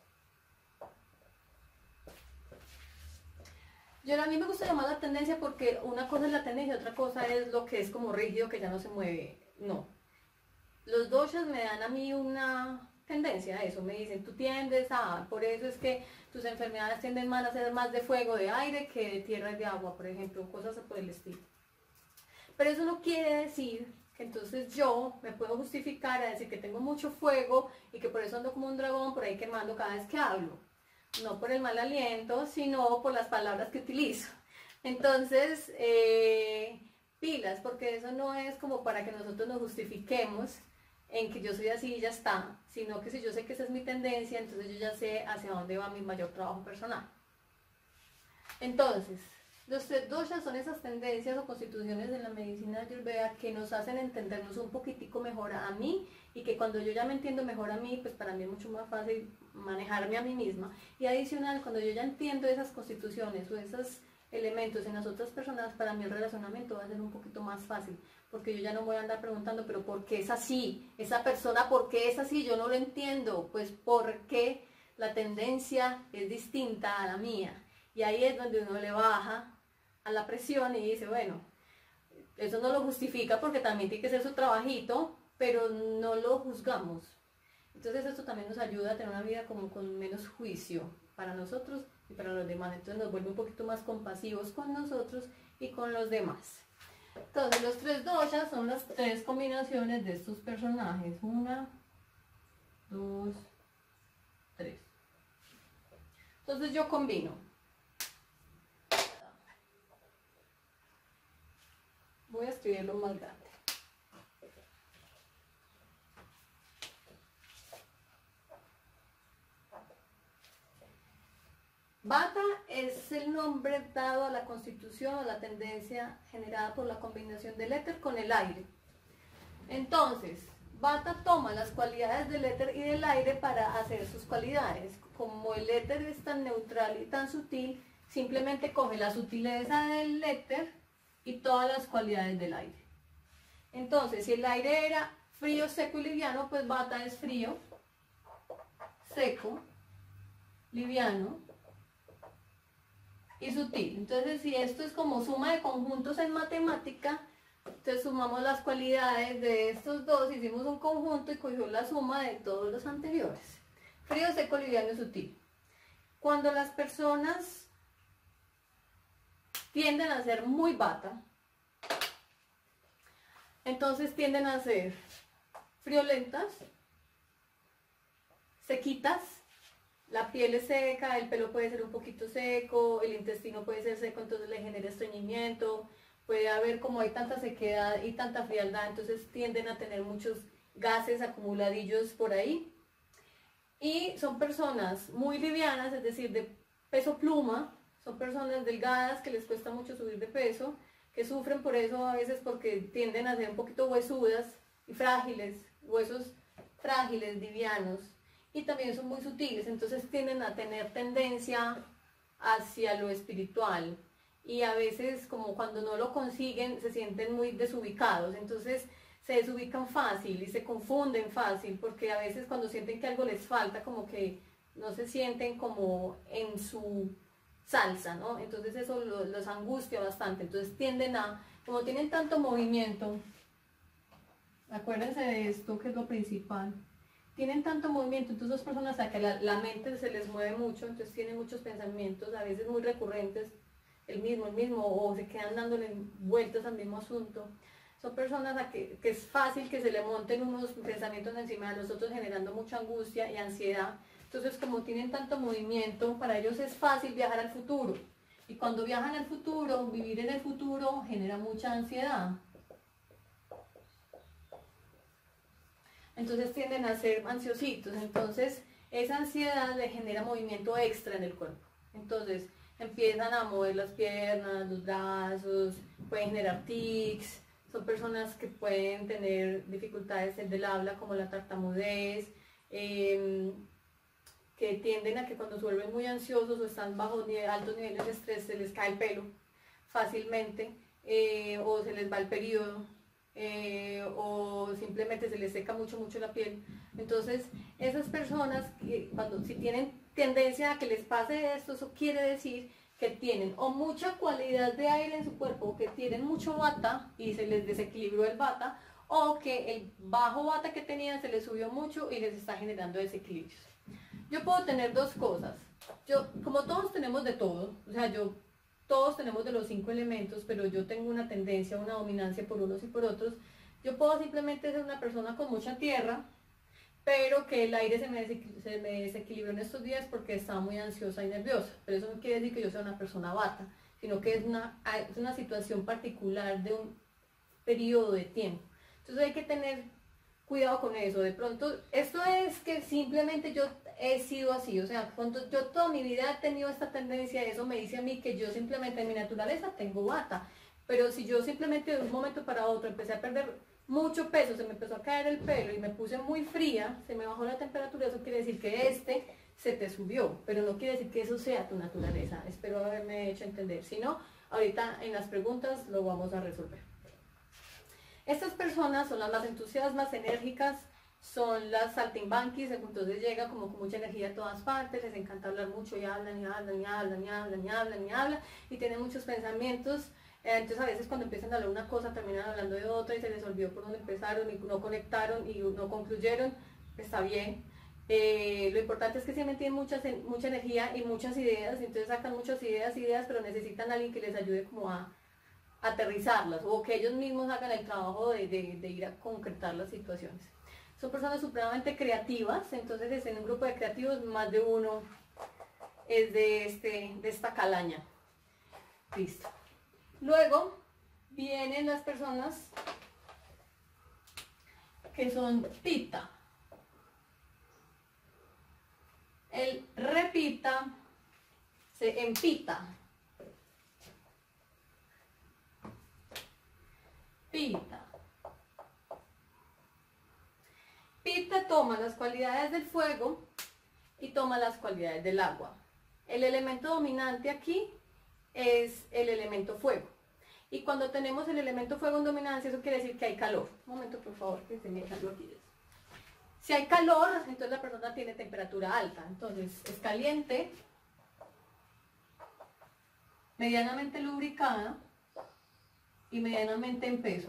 Yo a mí me gusta llamar la tendencia porque una cosa es la tendencia, otra cosa es lo que es como rígido, que ya no se mueve. No. Los doshas me dan a mí una tendencia a eso, me dicen, tú tiendes a, por eso es que tus enfermedades tienden más a ser más de fuego, de aire, que de tierra y de agua, por ejemplo, cosas por el estilo. Pero eso no quiere decir que entonces yo me puedo justificar a decir que tengo mucho fuego y que por eso ando como un dragón por ahí quemando cada vez que hablo. No por el mal aliento, sino por las palabras que utilizo. Entonces, eh, pilas, porque eso no es como para que nosotros nos justifiquemos en que yo soy así y ya está, sino que si yo sé que esa es mi tendencia, entonces yo ya sé hacia dónde va mi mayor trabajo personal. Entonces, los tres doshas son esas tendencias o constituciones de la medicina ayurveda que nos hacen entendernos un poquitico mejor a mí, y que cuando yo ya me entiendo mejor a mí, pues para mí es mucho más fácil manejarme a mí misma. Y adicional, cuando yo ya entiendo esas constituciones o esos elementos en las otras personas, para mí el relacionamiento va a ser un poquito más fácil, porque yo ya no voy a andar preguntando, pero ¿por qué es así? Esa persona, ¿por qué es así? Yo no lo entiendo. Pues porque la tendencia es distinta a la mía. Y ahí es donde uno le baja a la presión y dice, bueno, eso no lo justifica porque también tiene que ser su trabajito, pero no lo juzgamos. Entonces esto también nos ayuda a tener una vida como con menos juicio para nosotros y para los demás. Entonces nos vuelve un poquito más compasivos con nosotros y con los demás. Entonces los tres doshas son las tres combinaciones de estos personajes. Una, dos, tres. Entonces yo combino. Voy a escribirlo más grande. Vata es el nombre dado a la constitución o la tendencia generada por la combinación del éter con el aire. Entonces, Vata toma las cualidades del éter y del aire para hacer sus cualidades. Como el éter es tan neutral y tan sutil, simplemente coge la sutileza del éter y todas las cualidades del aire. Entonces, si el aire era frío, seco y liviano, pues Vata es frío, seco, liviano y sutil. Entonces, si esto es como suma de conjuntos en matemática, entonces sumamos las cualidades de estos dos, hicimos un conjunto y cogió la suma de todos los anteriores. Frío, seco, liviano y sutil. Cuando las personas tienden a ser muy Vata, Entonces tienden a ser friolentas, sequitas, la piel es seca, el pelo puede ser un poquito seco, el intestino puede ser seco, entonces le genera estreñimiento, puede haber, como hay tanta sequedad y tanta frialdad, entonces tienden a tener muchos gases acumuladillos por ahí. Y son personas muy livianas, es decir, de peso pluma, son personas delgadas que les cuesta mucho subir de peso, que sufren por eso a veces porque tienden a ser un poquito huesudas y frágiles, huesos frágiles, livianos, y también son muy sutiles, entonces tienden a tener tendencia hacia lo espiritual, y a veces como cuando no lo consiguen se sienten muy desubicados, entonces se desubican fácil y se confunden fácil, porque a veces cuando sienten que algo les falta, como que no se sienten como en su salsa, ¿no? Entonces eso lo- los angustia bastante, entonces tienden a, como tienen tanto movimiento, acuérdense de esto que es lo principal, tienen tanto movimiento, entonces dos personas a que la, la mente se les mueve mucho, entonces tienen muchos pensamientos, a veces muy recurrentes, el mismo, el mismo, o se quedan dándole vueltas al mismo asunto. Son personas a que, que es fácil que se le monten unos pensamientos encima de los otros, generando mucha angustia y ansiedad. Entonces, como tienen tanto movimiento, para ellos es fácil viajar al futuro. Y cuando viajan al futuro, vivir en el futuro genera mucha ansiedad. Entonces tienden a ser ansiositos. Entonces, esa ansiedad le genera movimiento extra en el cuerpo. Entonces, empiezan a mover las piernas, los brazos, pueden generar tics. Son personas que pueden tener dificultades del habla, como la tartamudez, eh, que tienden a que cuando se vuelven muy ansiosos o están bajo nivel, altos niveles de estrés, se les cae el pelo fácilmente, eh, o se les va el periodo, eh, o simplemente se les seca mucho, mucho la piel. Entonces, esas personas, que cuando si tienen tendencia a que les pase esto, eso quiere decir que tienen o mucha cualidad de aire en su cuerpo, o que tienen mucho vata y se les desequilibró el vata, o que el bajo vata que tenían se les subió mucho y les está generando desequilibrios. Yo puedo tener dos cosas. Yo, como todos tenemos de todo, o sea, yo, todos tenemos de los cinco elementos, pero yo tengo una tendencia, una dominancia por unos y por otros. Yo puedo simplemente ser una persona con mucha tierra, pero que el aire se me, se me desequilibró en estos días porque estaba muy ansiosa y nerviosa. Pero eso no quiere decir que yo sea una persona vata, sino que es una, es una situación particular de un periodo de tiempo. Entonces hay que tener cuidado con eso. De pronto, esto es que simplemente yo he sido así, o sea, cuando yo toda mi vida he tenido esta tendencia, eso me dice a mí que yo simplemente en mi naturaleza tengo vata. Pero si yo simplemente de un momento para otro empecé a perder mucho peso, se me empezó a caer el pelo y me puse muy fría, se me bajó la temperatura, eso quiere decir que este se te subió, pero no quiere decir que eso sea tu naturaleza. Espero haberme hecho entender. Si no, ahorita en las preguntas lo vamos a resolver. Estas personas son las más entusiasmas, enérgicas, son las saltimbanquis, entonces llega como con mucha energía a todas partes, les encanta hablar mucho y hablan y hablan y hablan y hablan y hablan y hablan y tienen muchos pensamientos. Entonces a veces cuando empiezan a hablar una cosa terminan hablando de otra y se les olvidó por dónde empezaron y no conectaron y no concluyeron. Está bien. Eh, lo importante es que siempre tienen muchas, mucha energía y muchas ideas, entonces sacan muchas ideas, ideas, pero necesitan a alguien que les ayude como a aterrizarlas o que ellos mismos hagan el trabajo de, de, de ir a concretar las situaciones. Son personas supremamente creativas, entonces en un grupo de creativos más de uno es de, este, de esta calaña. Listo. Luego vienen las personas que son pita. El repita se empita. Pita. Pita toma las cualidades del fuego y toma las cualidades del agua. El elemento dominante aquí es el elemento fuego. Y cuando tenemos el elemento fuego en dominancia, eso quiere decir que hay calor. Un momento, por favor, que se me echando aquí. Si hay calor, entonces la persona tiene temperatura alta. Entonces es caliente, medianamente lubricada y medianamente en peso.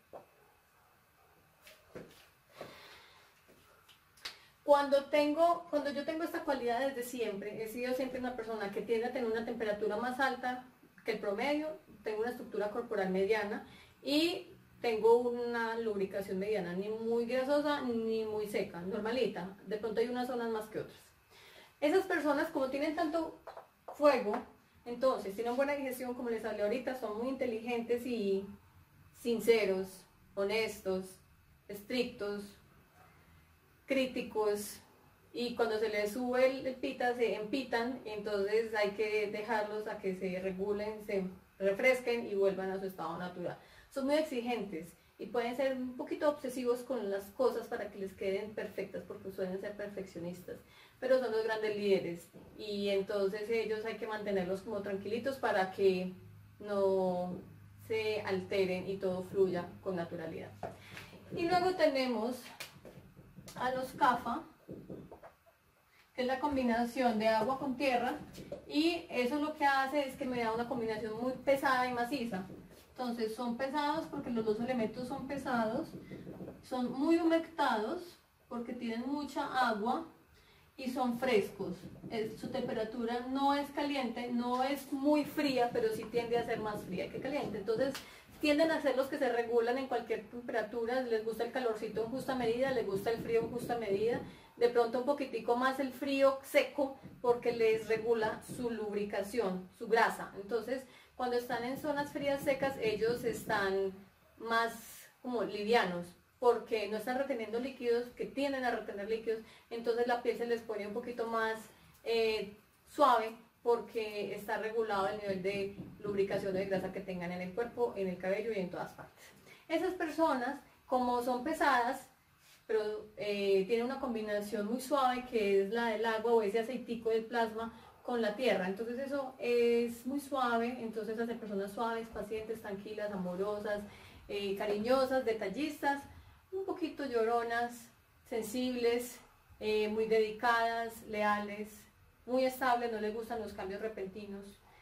Cuando, tengo, cuando yo tengo esta cualidad desde siempre, he sido siempre una persona que tiende a tener una temperatura más alta que el promedio, tengo una estructura corporal mediana y tengo una lubricación mediana, ni muy grasosa ni muy seca, normalita. De pronto hay unas zonas más que otras. Esas personas, como tienen tanto fuego, entonces tienen buena digestión, como les hablé ahorita, son muy inteligentes y sinceros, honestos, estrictos, críticos, y cuando se les sube el, el pita se empitan, entonces hay que dejarlos a que se regulen, se refresquen y vuelvan a su estado natural. Son muy exigentes y pueden ser un poquito obsesivos con las cosas para que les queden perfectas, porque suelen ser perfeccionistas, pero son los grandes líderes y entonces ellos hay que mantenerlos como tranquilitos para que no se alteren y todo fluya con naturalidad. Y luego tenemos a los Kapha, que es la combinación de agua con tierra, y eso lo que hace es que me da una combinación muy pesada y maciza. Entonces son pesados porque los dos elementos son pesados, son muy humectados porque tienen mucha agua y son frescos. Es, su temperatura no es caliente, no es muy fría, pero sí tiende a ser más fría que caliente. Entonces tienden a ser los que se regulan en cualquier temperatura, les gusta el calorcito en justa medida, les gusta el frío en justa medida, de pronto un poquitico más el frío seco porque les regula su lubricación, su grasa. Entonces cuando están en zonas frías secas ellos están más como livianos porque no están reteniendo líquidos, que tienden a retener líquidos, entonces la piel se les pone un poquito más eh, suave porque está regulado el nivel de lubricación o de grasa que tengan en el cuerpo, en el cabello y en todas partes. Esas personas, como son pesadas, pero eh, tienen una combinación muy suave que es la del agua o ese aceitico del plasma con la tierra, entonces eso es muy suave, entonces hacen personas suaves, pacientes, tranquilas, amorosas, eh, cariñosas, detallistas, un poquito lloronas, sensibles, eh, muy dedicadas, leales, muy estables, no les gustan los cambios repentinos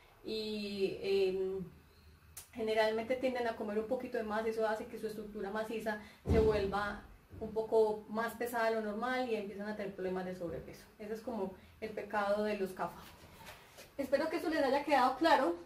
y eh, generalmente tienden a comer un poquito de más, eso hace que su estructura maciza se vuelva un poco más pesada de lo normal y empiezan a tener problemas de sobrepeso. Ese es como el pecado de los Kapha. Espero que eso les haya quedado claro,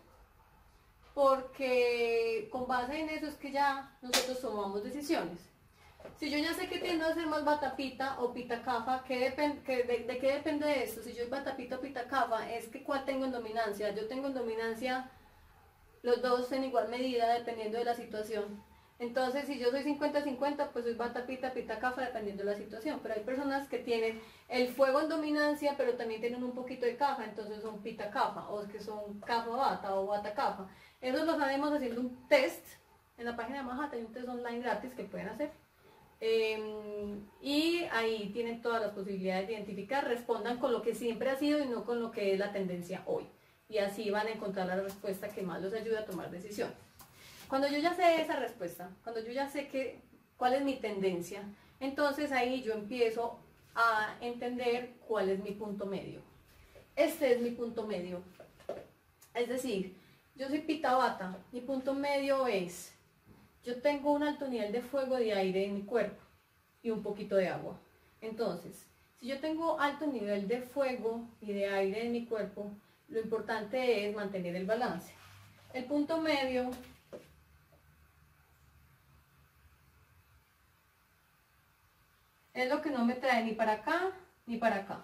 porque con base en eso es que ya nosotros tomamos decisiones. Si yo ya sé que tiendo a ser más Vata Pitta o Pitta Kapha, ¿qué depend, que de, ¿de qué depende esto? Si yo soy Vata Pitta o Pitta Kapha, es que ¿cuál tengo en dominancia? Yo tengo en dominancia los dos en igual medida dependiendo de la situación. Entonces, si yo soy cincuenta cincuenta, pues soy Vata Pitta, Pitta Kapha dependiendo de la situación. Pero hay personas que tienen el fuego en dominancia, pero también tienen un poquito de Kapha, entonces son Pitta Kapha, o que son Kapha Vata o Vata Kapha. Eso lo sabemos haciendo un test. En la página de Mahata hay un test online gratis que pueden hacer. Eh, y ahí tienen todas las posibilidades de identificar, respondan con lo que siempre ha sido y no con lo que es la tendencia hoy. Y así van a encontrar la respuesta que más los ayude a tomar decisiones. Cuando yo ya sé esa respuesta, cuando yo ya sé que, cuál es mi tendencia, entonces ahí yo empiezo a entender cuál es mi punto medio. Este es mi punto medio. Es decir, yo soy Pitta Vata, mi punto medio es, yo tengo un alto nivel de fuego de aire en mi cuerpo y un poquito de agua. Entonces, si yo tengo alto nivel de fuego y de aire en mi cuerpo, lo importante es mantener el balance. El punto medio es lo que no me trae ni para acá ni para acá.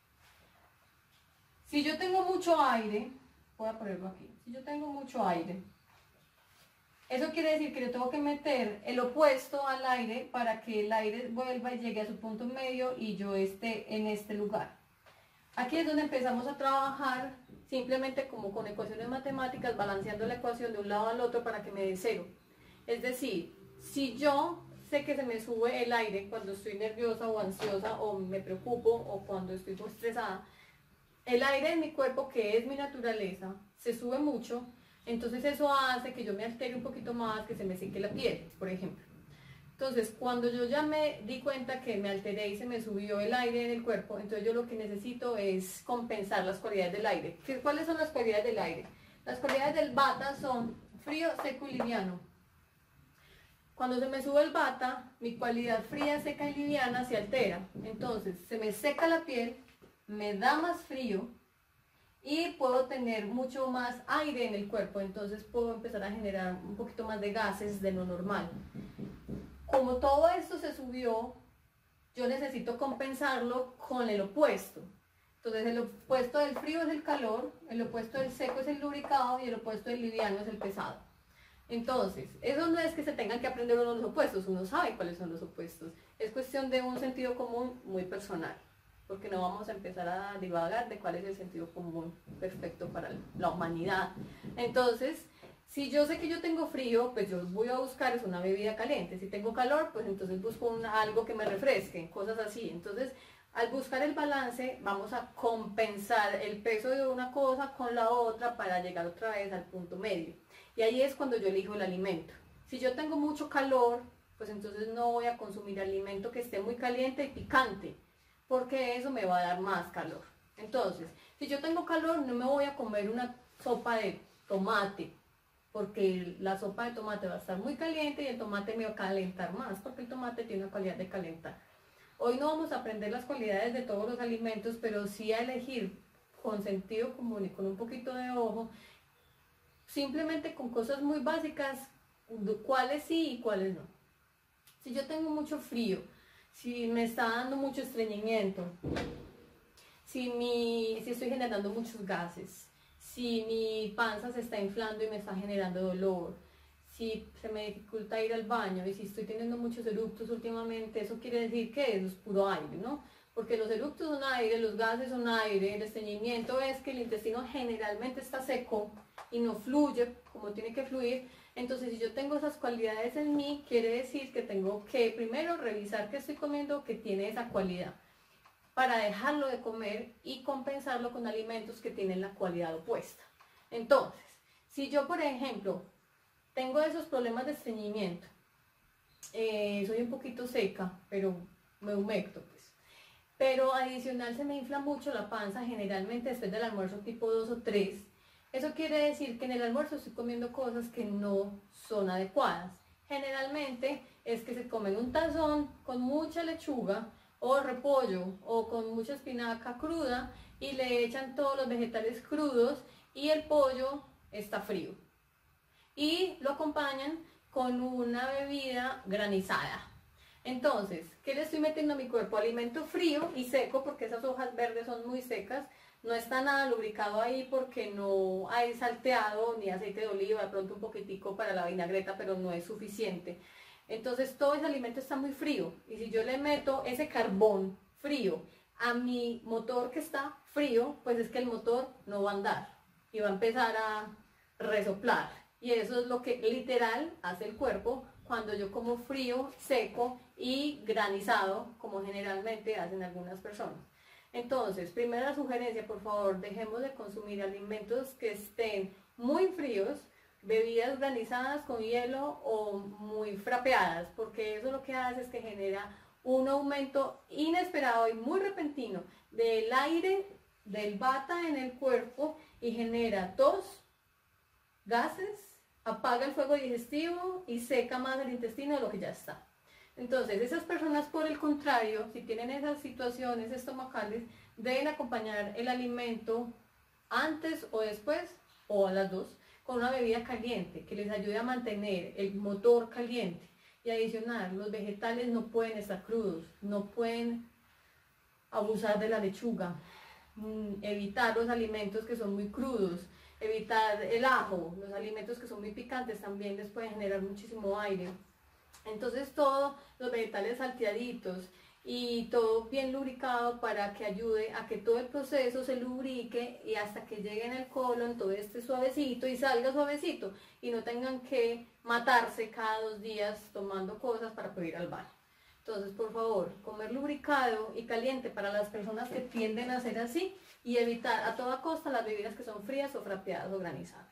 Si yo tengo mucho aire, voy a ponerlo aquí, si yo tengo mucho aire, eso quiere decir que yo tengo que meter el opuesto al aire para que el aire vuelva y llegue a su punto medio y yo esté en este lugar. Aquí es donde empezamos a trabajar simplemente como con ecuaciones matemáticas, balanceando la ecuación de un lado al otro para que me dé cero. Es decir, si yo sé que se me sube el aire cuando estoy nerviosa o ansiosa o me preocupo o cuando estoy muy estresada, el aire en mi cuerpo, que es mi naturaleza, se sube mucho, entonces eso hace que yo me altere un poquito más, que se me seque la piel, por ejemplo. Entonces, cuando yo ya me di cuenta que me alteré y se me subió el aire en el cuerpo, entonces yo lo que necesito es compensar las cualidades del aire. ¿Cuáles son las cualidades del aire? Las cualidades del Vata son frío, seco y liviano. Cuando se me sube el Vata, mi cualidad fría, seca y liviana se altera. Entonces, se me seca la piel, me da más frío y puedo tener mucho más aire en el cuerpo, entonces puedo empezar a generar un poquito más de gases de lo normal. Como todo esto se subió, yo necesito compensarlo con el opuesto. Entonces el opuesto del frío es el calor, el opuesto del seco es el lubricado y el opuesto del liviano es el pesado. Entonces, eso no es que se tengan que aprender uno los opuestos, uno sabe cuáles son los opuestos. Es cuestión de un sentido común muy personal, porque no vamos a empezar a divagar de cuál es el sentido común perfecto para la humanidad. Entonces, si yo sé que yo tengo frío, pues yo voy a buscar es una bebida caliente. Si tengo calor, pues entonces busco un, algo que me refresque, cosas así. Entonces, al buscar el balance, vamos a compensar el peso de una cosa con la otra para llegar otra vez al punto medio. Y ahí es cuando yo elijo el alimento. Si yo tengo mucho calor, pues entonces no voy a consumir alimento que esté muy caliente y picante, porque eso me va a dar más calor. Entonces, si yo tengo calor, no me voy a comer una sopa de tomate, porque la sopa de tomate va a estar muy caliente y el tomate me va a calentar más, porque el tomate tiene una cualidad de calentar. Hoy no vamos a aprender las cualidades de todos los alimentos, pero sí a elegir con sentido común y con un poquito de ojo, simplemente con cosas muy básicas, cuáles sí y cuáles no. Si yo tengo mucho frío, si me está dando mucho estreñimiento, si, mi, si estoy generando muchos gases, si mi panza se está inflando y me está generando dolor, si se me dificulta ir al baño y si estoy teniendo muchos eructos últimamente, eso quiere decir que eso es puro aire, ¿no? Porque los eructos son aire, los gases son aire, el estreñimiento es que el intestino generalmente está seco y no fluye como tiene que fluir. Entonces, si yo tengo esas cualidades en mí, quiere decir que tengo que primero revisar qué estoy comiendo que tiene esa cualidad, para dejarlo de comer y compensarlo con alimentos que tienen la cualidad opuesta. Entonces, si yo, por ejemplo, tengo esos problemas de estreñimiento, eh, soy un poquito seca, pero me humecto, pues. Pero adicional se me infla mucho la panza, generalmente después del almuerzo tipo dos o tres. Eso quiere decir que en el almuerzo estoy comiendo cosas que no son adecuadas. Generalmente es que se comen un tazón con mucha lechuga o repollo o con mucha espinaca cruda y le echan todos los vegetales crudos y el pollo está frío. Y lo acompañan con una bebida granizada. Entonces, ¿qué le estoy metiendo a mi cuerpo? Alimento frío y seco, porque esas hojas verdes son muy secas. No está nada lubricado ahí porque no hay salteado ni aceite de oliva, de pronto un poquitico para la vinagreta, pero no es suficiente. Entonces todo ese alimento está muy frío. Y si yo le meto ese carbón frío a mi motor que está frío, pues es que el motor no va a andar y va a empezar a resoplar. Y eso es lo que literal hace el cuerpo cuando yo como frío, seco y granizado, como generalmente hacen algunas personas. Entonces, primera sugerencia, por favor, dejemos de consumir alimentos que estén muy fríos, bebidas granizadas con hielo o muy frapeadas, porque eso lo que hace es que genera un aumento inesperado y muy repentino del aire, del bata en el cuerpo y genera tos, gases, apaga el fuego digestivo y seca más el intestino de lo que ya está. Entonces, esas personas, por el contrario, si tienen esas situaciones estomacales, deben acompañar el alimento antes o después, o a las dos, con una bebida caliente que les ayude a mantener el motor caliente. Y adicional, los vegetales no pueden estar crudos, no pueden abusar de la lechuga, evitar los alimentos que son muy crudos, evitar el ajo, los alimentos que son muy picantes también les pueden generar muchísimo aire. Entonces todos los vegetales salteaditos y todo bien lubricado para que ayude a que todo el proceso se lubrique y hasta que llegue en el colon todo esté suavecito y salga suavecito y no tengan que matarse cada dos días tomando cosas para poder ir al baño. Entonces, por favor, comer lubricado y caliente para las personas que tienden a ser así y evitar a toda costa las bebidas que son frías o frapeadas o granizadas.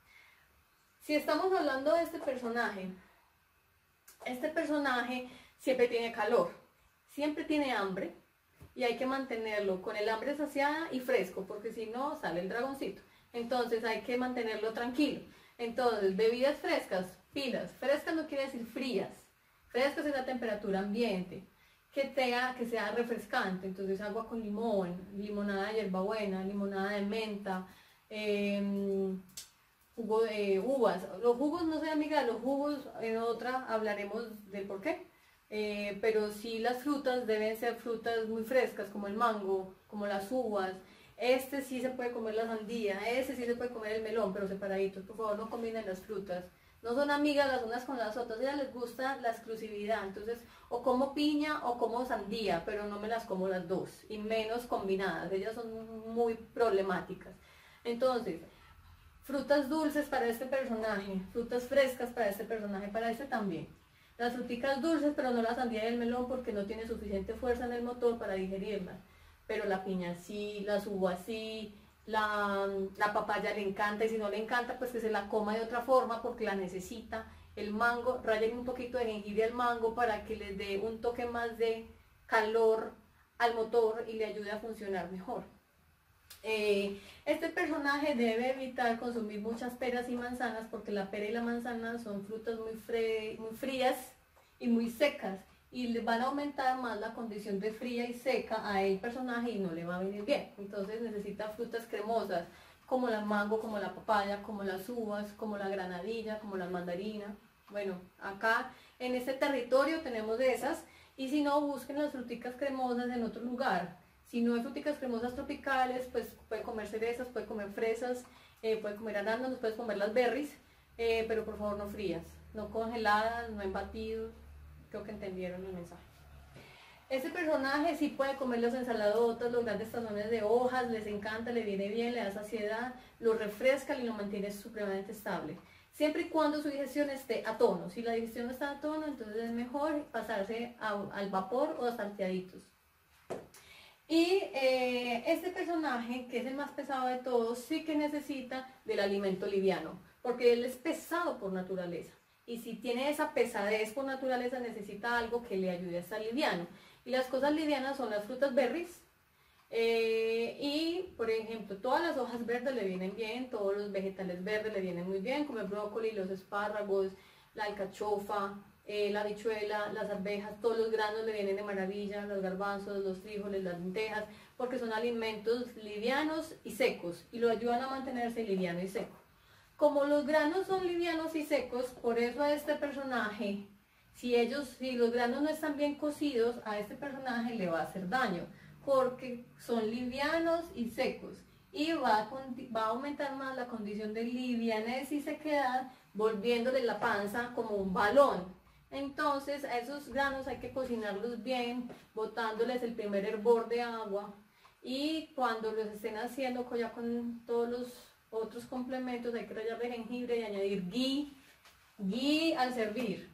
Si estamos hablando de este personaje, este personaje siempre tiene calor, siempre tiene hambre y hay que mantenerlo con el hambre saciada y fresco, porque si no sale el dragoncito. Entonces hay que mantenerlo tranquilo. Entonces, bebidas frescas, pilas. Frescas no quiere decir frías. Frescas es la temperatura ambiente, que, tenga, que sea refrescante. Entonces agua con limón, limonada de hierbabuena, limonada de menta, eh, jugo de uvas. Los jugos, no soy amiga de los jugos, en otra hablaremos del por qué. Eh, pero sí, las frutas deben ser frutas muy frescas, como el mango, como las uvas. Este sí se puede comer la sandía, este sí se puede comer el melón, pero separaditos. Por favor, no combinen las frutas. No son amigas las unas con las otras. A ellas les gusta la exclusividad. Entonces, o como piña o como sandía, pero no me las como las dos. Y menos combinadas. Ellas son muy problemáticas. Entonces, frutas dulces para este personaje, frutas frescas para este personaje, para este también. Las fruticas dulces, pero no la sandía y el melón porque no tiene suficiente fuerza en el motor para digerirlas. Pero la piña sí, las uvas sí, la, la papaya le encanta, y si no le encanta, pues que se la coma de otra forma porque la necesita. El mango, rayen un poquito de jengibre al mango para que les dé un toque más de calor al motor y le ayude a funcionar mejor. Eh, este personaje debe evitar consumir muchas peras y manzanas porque la pera y la manzana son frutas muy, fre muy frías y muy secas, y le van a aumentar más la condición de fría y seca a el personaje y no le va a venir bien. Entonces necesita frutas cremosas como la mango, como la papaya, como las uvas, como la granadilla, como la mandarina. Bueno, acá en este territorio tenemos de esas, y si no, busquen las fruticas cremosas en otro lugar. Si no hay fruticas cremosas tropicales, pues puede comer cerezas, puede comer fresas, eh, puede comer arándanos, puedes comer las berries, eh, pero por favor no frías, no congeladas, no en batidos. Creo que entendieron el mensaje. Este personaje sí puede comer las ensaladotas, los grandes tazones de hojas, les encanta, le viene bien, le da saciedad, lo refresca y lo mantiene supremamente estable. Siempre y cuando su digestión esté a tono. Si la digestión no está a tono, entonces es mejor pasarse a, al vapor o a salteaditos. Y eh, este personaje, que es el más pesado de todos, sí que necesita del alimento liviano, porque él es pesado por naturaleza. Y si tiene esa pesadez por naturaleza, necesita algo que le ayude a estar liviano. Y las cosas livianas son las frutas berries. Eh, y, por ejemplo, todas las hojas verdes le vienen bien, todos los vegetales verdes le vienen muy bien, como el brócoli, los espárragos, la alcachofa, eh, la habichuela, las arvejas, todos los granos le vienen de maravilla, los garbanzos, los frijoles, las lentejas, porque son alimentos livianos y secos y lo ayudan a mantenerse liviano y seco. Como los granos son livianos y secos, por eso a este personaje, si ellos, si los granos no están bien cocidos, a este personaje le va a hacer daño, porque son livianos y secos, y va a, va a aumentar más la condición de livianez y sequedad, volviéndole la panza como un balón. Entonces a esos granos hay que cocinarlos bien, botándoles el primer hervor de agua, y cuando los estén haciendo ya con todos los otros complementos, hay que rallarle jengibre y añadir ghee, ghee al servir.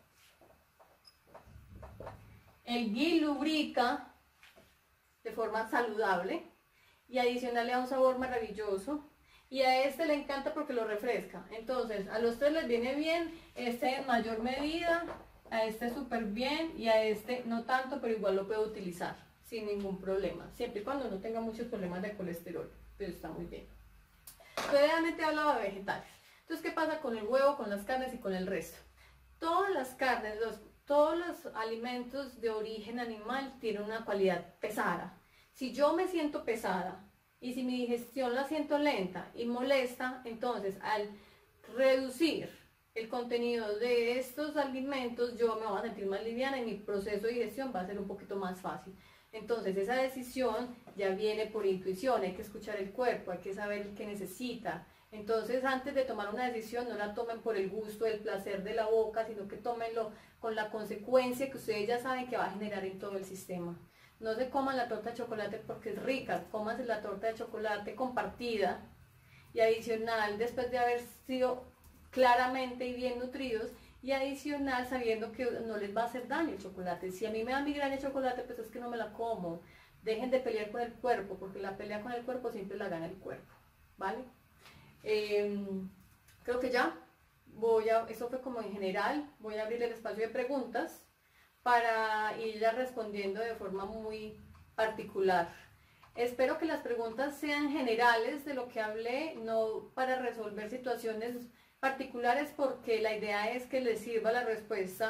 El ghee lubrica de forma saludable y adicional le da un sabor maravilloso, y a este le encanta porque lo refresca. Entonces a los tres les viene bien, este en mayor medida, a este súper bien, y a este no tanto, pero igual lo puedo utilizar sin ningún problema, siempre y cuando no tenga muchos problemas de colesterol, pero está muy bien. Previamente hablaba de vegetales. Entonces, ¿qué pasa con el huevo, con las carnes y con el resto? Todas las carnes, los, todos los alimentos de origen animal tienen una cualidad pesada. Si yo me siento pesada y si mi digestión la siento lenta y molesta, entonces al reducir el contenido de estos alimentos, yo me voy a sentir más liviana y mi proceso de digestión va a ser un poquito más fácil. Entonces esa decisión ya viene por intuición, hay que escuchar el cuerpo, hay que saber qué necesita. Entonces antes de tomar una decisión, no la tomen por el gusto, el placer de la boca, sino que tómenlo con la consecuencia que ustedes ya saben que va a generar en todo el sistema. No se coman la torta de chocolate porque es rica, cómanse la torta de chocolate compartida y adicional, después de haber sido claramente y bien nutridos, y adicional sabiendo que no les va a hacer daño el chocolate. Si a mí me da migraña el chocolate, pues es que no me la como. Dejen de pelear con el cuerpo, porque la pelea con el cuerpo siempre la gana el cuerpo, ¿vale? Eh, creo que ya, voy a, eso fue como en general, voy a abrir el espacio de preguntas para ir ya respondiendo de forma muy particular. Espero que las preguntas sean generales de lo que hablé, no para resolver situaciones particulares, porque la idea es que les sirva la respuesta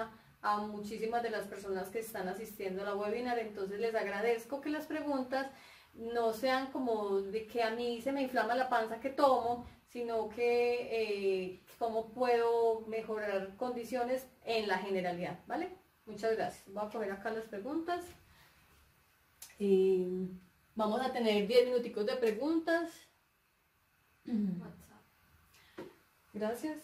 a muchísimas de las personas que están asistiendo a la webinar, entonces les agradezco que las preguntas no sean como de que a mí se me inflama la panza que tomo, sino que eh, cómo puedo mejorar condiciones en la generalidad, ¿vale? Muchas gracias. Voy a coger acá las preguntas. Y vamos a tener diez minuticos de preguntas. Gracias.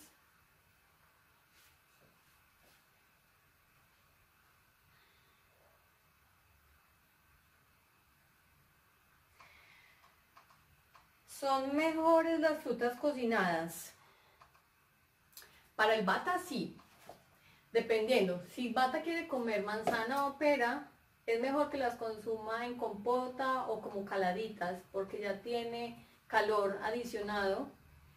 ¿Son mejores las frutas cocinadas? Para el bata sí, dependiendo. Si bata quiere comer manzana o pera, es mejor que las consuma en compota o como caladitas, porque ya tiene calor adicionado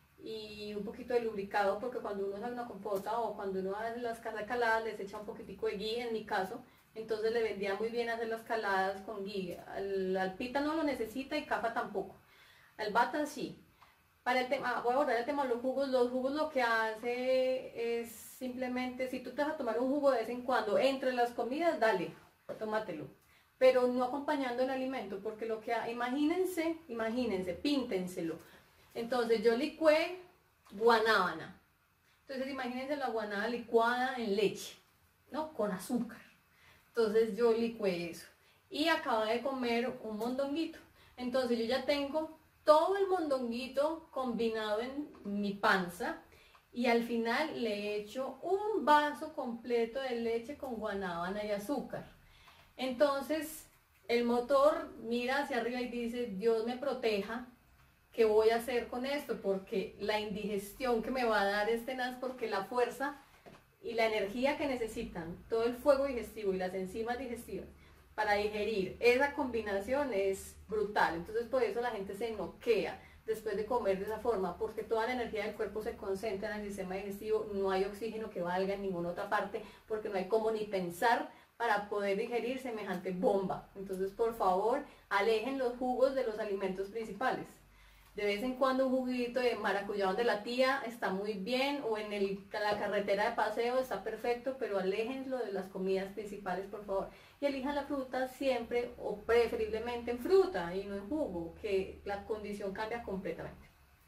y un poquito de lubricado, porque cuando uno hace una compota o cuando uno hace las caladas les echa un poquitico de ghee, en mi caso, entonces le vendría muy bien hacer las caladas con ghee. Al, al pita no lo necesita y capa tampoco. Al bata sí. Para el tema, voy a abordar el tema de los jugos. Los jugos lo que hace es simplemente, si tú te vas a tomar un jugo de vez en cuando entre las comidas, dale, tómatelo. Pero no acompañando el alimento, porque lo que, imagínense, imagínense, píntenselo. Entonces yo licué guanábana. Entonces imagínense la guanábana licuada en leche, ¿no? Con azúcar. Entonces yo licué eso. Y acabo de comer un mondonguito. Entonces yo ya tengo todo el mondonguito combinado en mi panza y al final le echo un vaso completo de leche con guanábana y azúcar. Entonces el motor mira hacia arriba y dice, Dios me proteja, ¿qué voy a hacer con esto? Porque la indigestión que me va a dar es tenaz, porque la fuerza y la energía que necesitan, todo el fuego digestivo y las enzimas digestivas para digerir esa combinación es brutal. Entonces por eso la gente se noquea después de comer de esa forma, porque toda la energía del cuerpo se concentra en el sistema digestivo, no hay oxígeno que valga en ninguna otra parte, porque no hay como ni pensar para poder digerir semejante bomba. Entonces por favor alejen los jugos de los alimentos principales. De vez en cuando un juguito de maracuyá donde la tía está muy bien, o en el, la carretera de paseo está perfecto, pero aléjenlo de las comidas principales, por favor. Y elijan la fruta siempre o preferiblemente en fruta y no en jugo, que la condición cambia completamente.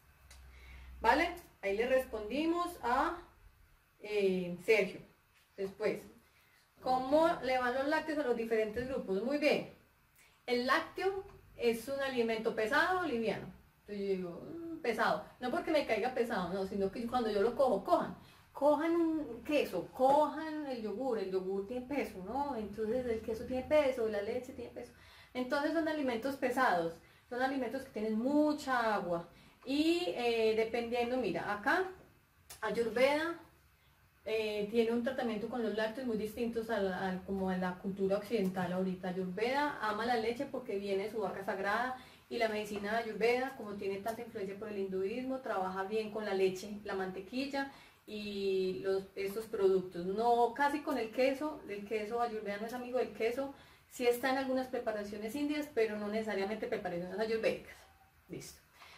¿Vale? Ahí le respondimos a eh, Sergio. Después, ¿cómo le van los lácteos a los diferentes grupos? Muy bien. El lácteo es un alimento pesado o liviano. Entonces yo digo, mmm, pesado, no porque me caiga pesado, no, sino que cuando yo lo cojo, cojan, cojan un queso, cojan el yogur, el yogur tiene peso, ¿no? Entonces el queso tiene peso, la leche tiene peso. Entonces son alimentos pesados, son alimentos que tienen mucha agua y eh, dependiendo, mira, acá Ayurveda eh, tiene un tratamiento con los lácteos muy distintos al, al, como en la cultura occidental ahorita. Ayurveda ama la leche porque viene de su vaca sagrada. Y la medicina Ayurveda, como tiene tanta influencia por el hinduismo, trabaja bien con la leche, la mantequilla y los, estos productos. No casi con el queso, el queso Ayurveda no es amigo del queso, sí está en algunas preparaciones indias, pero no necesariamente preparaciones ayurvédicas. Listo.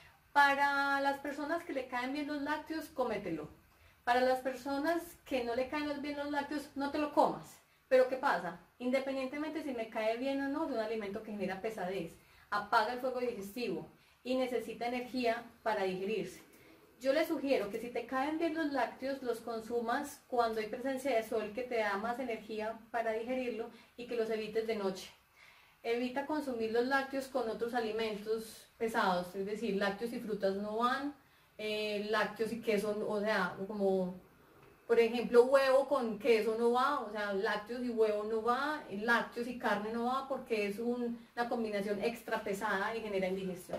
Para las personas que le caen bien los lácteos, cómetelo. Para las personas que no le caen bien los lácteos, no te lo comas. Pero ¿qué pasa? Independientemente si me cae bien o no, es un alimento que genera pesadez, apaga el fuego digestivo y necesita energía para digerirse. Yo les sugiero que si te caen bien los lácteos, los consumas cuando hay presencia de sol que te da más energía para digerirlo y que los evites de noche. Evita consumir los lácteos con otros alimentos pesados, es decir, lácteos y frutas no van, eh, lácteos y queso, o sea, como por ejemplo huevo con queso no va, o sea, lácteos y huevo no va, lácteos y carne no va porque es un, una combinación extra pesada y genera indigestión.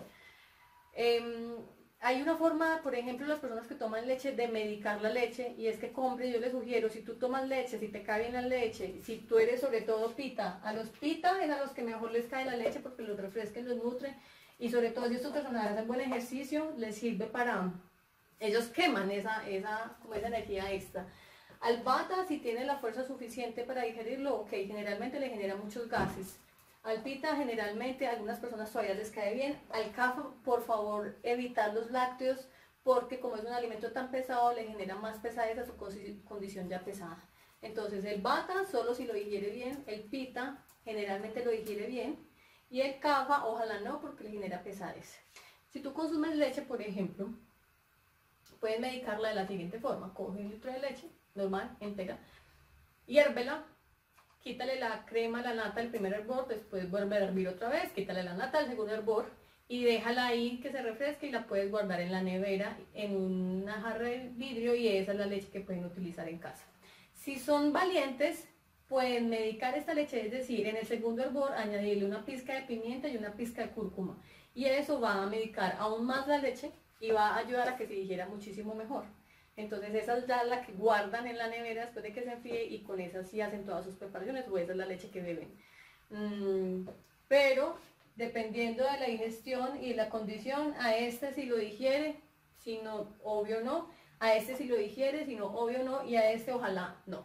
Eh, hay una forma, por ejemplo, las personas que toman leche, de medicar la leche, y es que compren, yo les sugiero, si tú tomas leche, si te cae bien la leche, si tú eres sobre todo pita, a los pita es a los que mejor les cae la leche porque los refresca y los nutre, y sobre todo si estos personas hacen buen ejercicio, les sirve para... ellos queman esa, esa, como esa energía extra. Al bata, si tiene la fuerza suficiente para digerirlo, ok, generalmente le genera muchos gases. Al pita, generalmente a algunas personas todavía les cae bien. Al kafa, por favor, evitar los lácteos, porque como es un alimento tan pesado, le genera más pesadez a su condición ya pesada. Entonces el bata solo si lo digiere bien, el pita generalmente lo digiere bien y el kafa ojalá no porque le genera pesadez. Si tú consumes leche, por ejemplo, puedes medicarla de la siguiente forma: coge un litro de leche normal, entera, hiérvela, quítale la crema, la nata del primer hervor, después vuelve a hervir otra vez, quítale la nata del segundo hervor y déjala ahí que se refresque y la puedes guardar en la nevera en una jarra de vidrio y esa es la leche que pueden utilizar en casa. Si son valientes, pueden medicar esta leche, es decir, en el segundo hervor añadirle una pizca de pimienta y una pizca de cúrcuma y eso va a medicar aún más la leche y va a ayudar a que se digiera muchísimo mejor. Entonces esa es ya la que guardan en la nevera después de que se enfríe y con esa sí hacen todas sus preparaciones o esa es la leche que beben. Mm, pero dependiendo de la digestión y la condición, a este si lo digiere, si no, obvio no, a este si lo digiere, si no, obvio no, y a este ojalá no.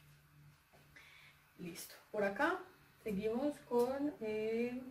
Listo. Por acá seguimos con, eh,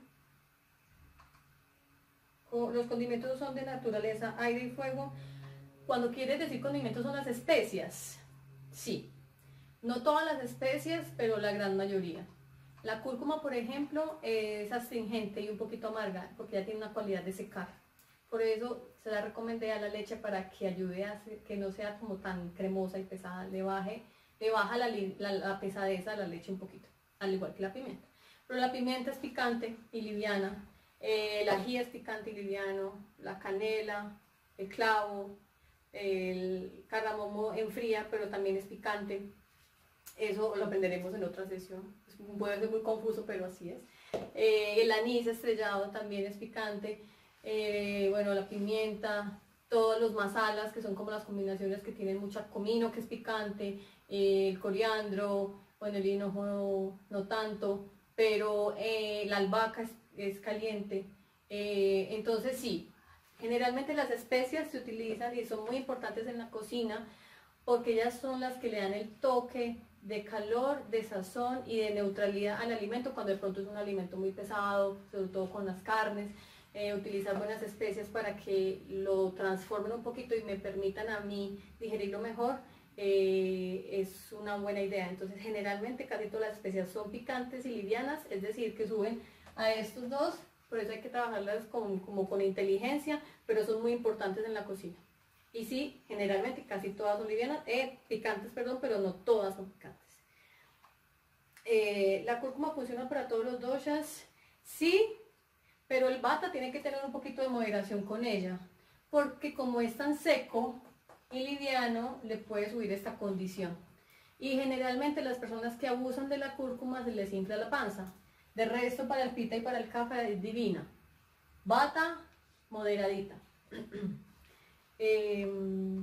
con los condimentos son de naturaleza, aire y fuego. Cuando quieres decir condimentos son las especias, sí, no todas las especias, pero la gran mayoría. La cúrcuma, por ejemplo, es astringente y un poquito amarga porque ya tiene una cualidad de secar. Por eso se la recomendé a la leche para que ayude a que no sea como tan cremosa y pesada, le, baje, le baja la, la, la pesadez a la leche un poquito, al igual que la pimienta. Pero la pimienta es picante y liviana, eh, el ají es picante y liviano, la canela, el clavo, el cardamomo enfría, pero también es picante. Eso lo aprenderemos en otra sesión. Puede ser muy confuso, pero así es. Eh, el anís estrellado también es picante. Eh, bueno, la pimienta, todos los masalas, que son como las combinaciones que tienen mucha comino, que es picante, eh, el coriandro, bueno, el hinojo no, no tanto, pero eh, la albahaca es, es caliente. Eh, entonces sí. Generalmente las especias se utilizan y son muy importantes en la cocina porque ellas son las que le dan el toque de calor, de sazón y de neutralidad al alimento cuando de pronto es un alimento muy pesado, sobre todo con las carnes. Eh, utilizar buenas especias para que lo transformen un poquito y me permitan a mí digerirlo mejor eh, es una buena idea. Entonces generalmente casi todas las especias son picantes y livianas, es decir, que suben a estos dos. Por eso hay que trabajarlas con, como con inteligencia, pero son muy importantes en la cocina. Y sí, generalmente casi todas son livianas, eh, picantes, perdón, pero no todas son picantes. Eh, la cúrcuma funciona para todos los doshas, sí, pero el vata tiene que tener un poquito de moderación con ella, porque como es tan seco y liviano, le puede subir esta condición. Y generalmente las personas que abusan de la cúrcuma se les infla la panza. De resto, para el pita y para el kafa es divina. Vata, moderadita. eh,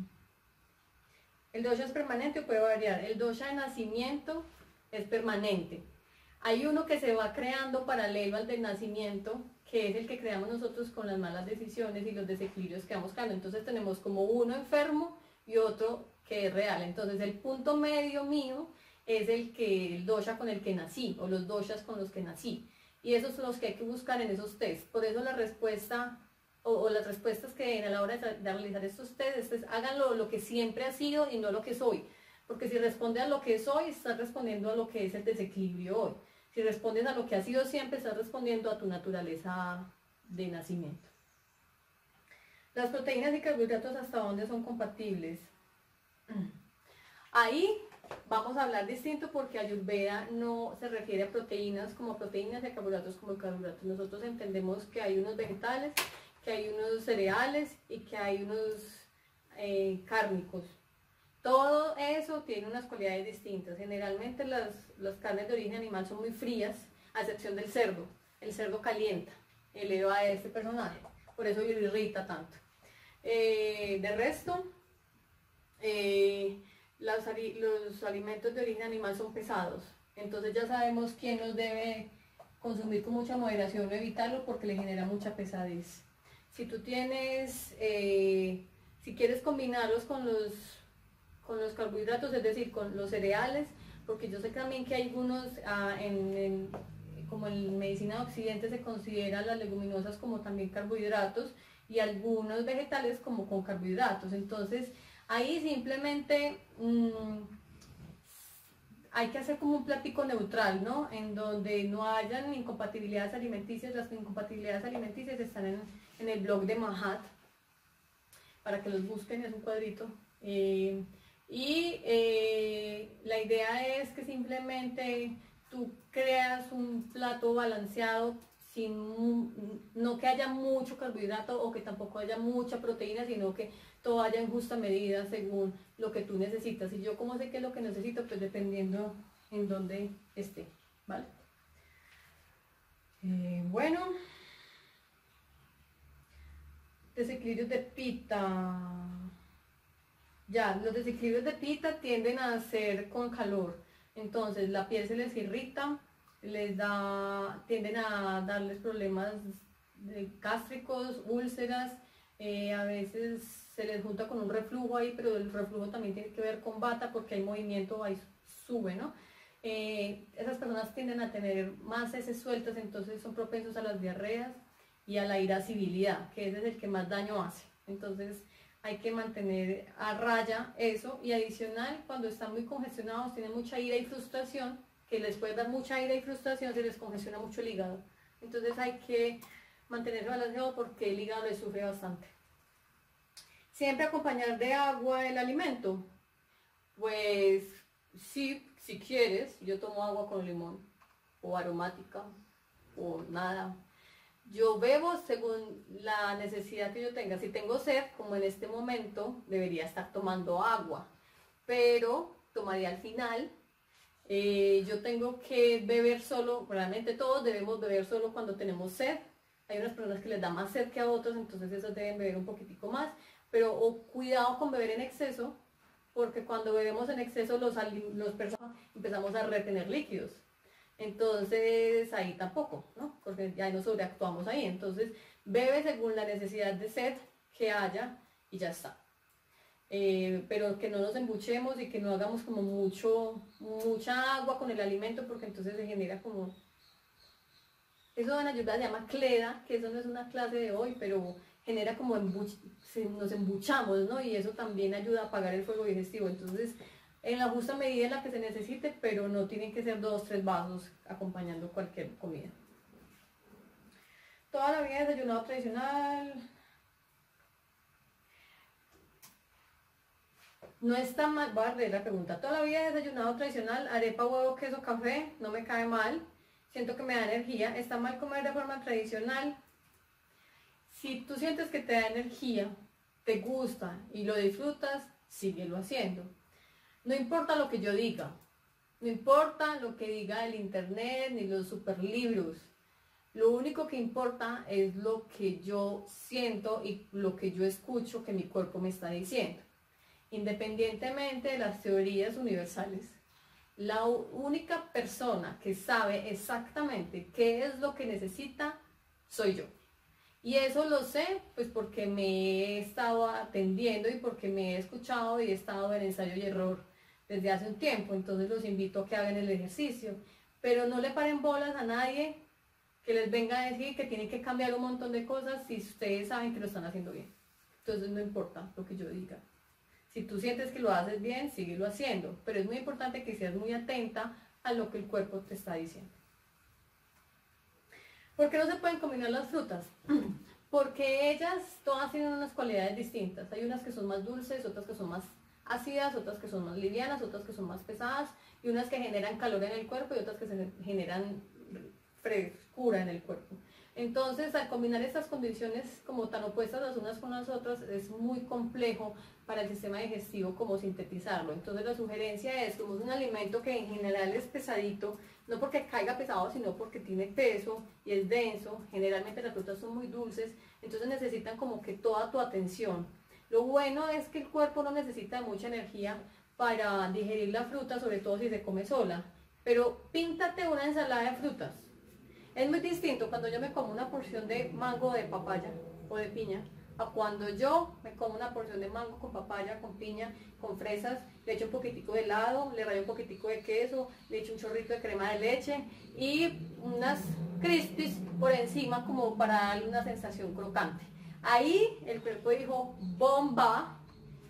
el dosha es permanente o puede variar. El dosha de nacimiento es permanente. Hay uno que se va creando paralelo al del nacimiento, que es el que creamos nosotros con las malas decisiones y los desequilibrios que vamos creando. Entonces tenemos como uno enfermo y otro que es real. Entonces el punto medio mío es el que el dosha con el que nací, o los doshas con los que nací. Y esos son los que hay que buscar en esos test. Por eso la respuesta, o, o las respuestas que den a la hora de, de realizar estos test, es háganlo lo que siempre ha sido y no lo que soy. Porque si respondes a lo que soy, estás respondiendo a lo que es el desequilibrio hoy. Si respondes a lo que ha sido siempre, estás respondiendo a tu naturaleza de nacimiento. Las proteínas y carbohidratos, ¿hasta dónde son compatibles? Ahí vamos a hablar distinto porque Ayurveda no se refiere a proteínas como proteínas y a carbohidratos como carbohidratos. Nosotros entendemos que hay unos vegetales, que hay unos cereales y que hay unos eh, cárnicos. Todo eso tiene unas cualidades distintas. Generalmente las, las carnes de origen animal son muy frías, a excepción del cerdo. El cerdo calienta, eleva a este personaje, por eso irrita tanto. Eh, de resto, eh, Los, los alimentos de origen animal son pesados, entonces ya sabemos quién los debe consumir con mucha moderación o evitarlo porque le genera mucha pesadez. Si tú tienes, eh, si quieres combinarlos con los, con los carbohidratos, es decir, con los cereales, porque yo sé también que hay algunos, ah, en, en, como en medicina de occidente se consideran las leguminosas como también carbohidratos y algunos vegetales como con carbohidratos, entonces ahí simplemente mmm, hay que hacer como un platico neutral, ¿no? En donde no hayan incompatibilidades alimenticias. Las incompatibilidades alimenticias están en, en el blog de Mahat, para que los busquen, es un cuadrito. Eh, y eh, la idea es que simplemente tú creas un plato balanceado, sin, no que haya mucho carbohidrato o que tampoco haya mucha proteína, sino que todo vaya en justa medida según lo que tú necesitas. Y yo como sé qué es lo que necesito, pues dependiendo en dónde esté, ¿vale? Eh, bueno, desequilibrios de pita. Ya, los desequilibrios de pita tienden a ser con calor, entonces la piel se les irrita, les da, tienden a darles problemas gástricos, úlceras, eh, a veces se les junta con un reflujo ahí, pero el reflujo también tiene que ver con bata porque hay movimiento, ahí sube, ¿no? Eh, esas personas tienden a tener más heces sueltas, entonces son propensos a las diarreas y a la irascibilidad, que ese es el que más daño hace. Entonces hay que mantener a raya eso, y adicional, cuando están muy congestionados, tienen mucha ira y frustración, que les puede dar mucha ira y frustración, se les congestiona mucho el hígado. Entonces hay que mantenerlo balanceado porque el hígado les sufre bastante. Siempre acompañar de agua el alimento. Pues sí, si quieres, yo tomo agua con limón, o aromática, o nada. Yo bebo según la necesidad que yo tenga. Si tengo sed, como en este momento, debería estar tomando agua, pero tomaría al final. Eh, yo tengo que beber solo, realmente todos debemos beber solo cuando tenemos sed. Hay unas personas que les da más sed que a otros, entonces esos deben beber un poquitico más, pero o, cuidado con beber en exceso, porque cuando bebemos en exceso los, los personas empezamos a retener líquidos. Entonces ahí tampoco, ¿no? Porque ya nos sobreactuamos ahí. Entonces bebe según la necesidad de sed que haya y ya está. Eh, pero que no nos embuchemos y que no hagamos como mucho, mucha agua con el alimento, porque entonces se genera como... Eso en ayurveda se llama cleda, que eso no es una clase de hoy, pero genera como embuch... nos embuchamos, ¿no? Y eso también ayuda a apagar el fuego digestivo. Entonces, en la justa medida en la que se necesite, pero no tienen que ser dos, tres vasos acompañando cualquier comida. Toda la vida desayunado tradicional. No está mal, voy a leer la pregunta. Toda la vida desayunado tradicional, arepa, huevo, queso, café, no me cae mal. Siento que me da energía. ¿Está mal comer de forma tradicional? Si tú sientes que te da energía, te gusta y lo disfrutas, síguelo haciendo. No importa lo que yo diga, no importa lo que diga el internet ni los superlibros. Lo único que importa es lo que yo siento y lo que yo escucho que mi cuerpo me está diciendo. Independientemente de las teorías universales, la única persona que sabe exactamente qué es lo que necesita soy yo. Y eso lo sé pues porque me he estado atendiendo y porque me he escuchado y he estado en ensayo y error desde hace un tiempo. Entonces los invito a que hagan el ejercicio, pero no le paren bolas a nadie que les venga a decir que tienen que cambiar un montón de cosas si ustedes saben que lo están haciendo bien. Entonces no importa lo que yo diga. Si tú sientes que lo haces bien, síguelo haciendo, pero es muy importante que seas muy atenta a lo que el cuerpo te está diciendo. ¿Por qué no se pueden combinar las frutas? Porque ellas todas tienen unas cualidades distintas. Hay unas que son más dulces, otras que son más ácidas, otras que son más livianas, otras que son más pesadas, y unas que generan calor en el cuerpo y otras que se generan frescura en el cuerpo. Entonces, al combinar estas condiciones como tan opuestas las unas con las otras, es muy complejo para el sistema digestivo como sintetizarlo. Entonces, la sugerencia es, como es un alimento que en general es pesadito, no porque caiga pesado, sino porque tiene peso y es denso. Generalmente las frutas son muy dulces, entonces necesitan como que toda tu atención. Lo bueno es que el cuerpo no necesita mucha energía para digerir la fruta, sobre todo si se come sola. Pero píntate una ensalada de frutas. Es muy distinto cuando yo me como una porción de mango, de papaya o de piña, a cuando yo me como una porción de mango con papaya, con piña, con fresas, le echo un poquitico de helado, le rayo un poquitico de queso, le echo un chorrito de crema de leche y unas crispies por encima como para darle una sensación crocante. Ahí el cuerpo dijo, bomba,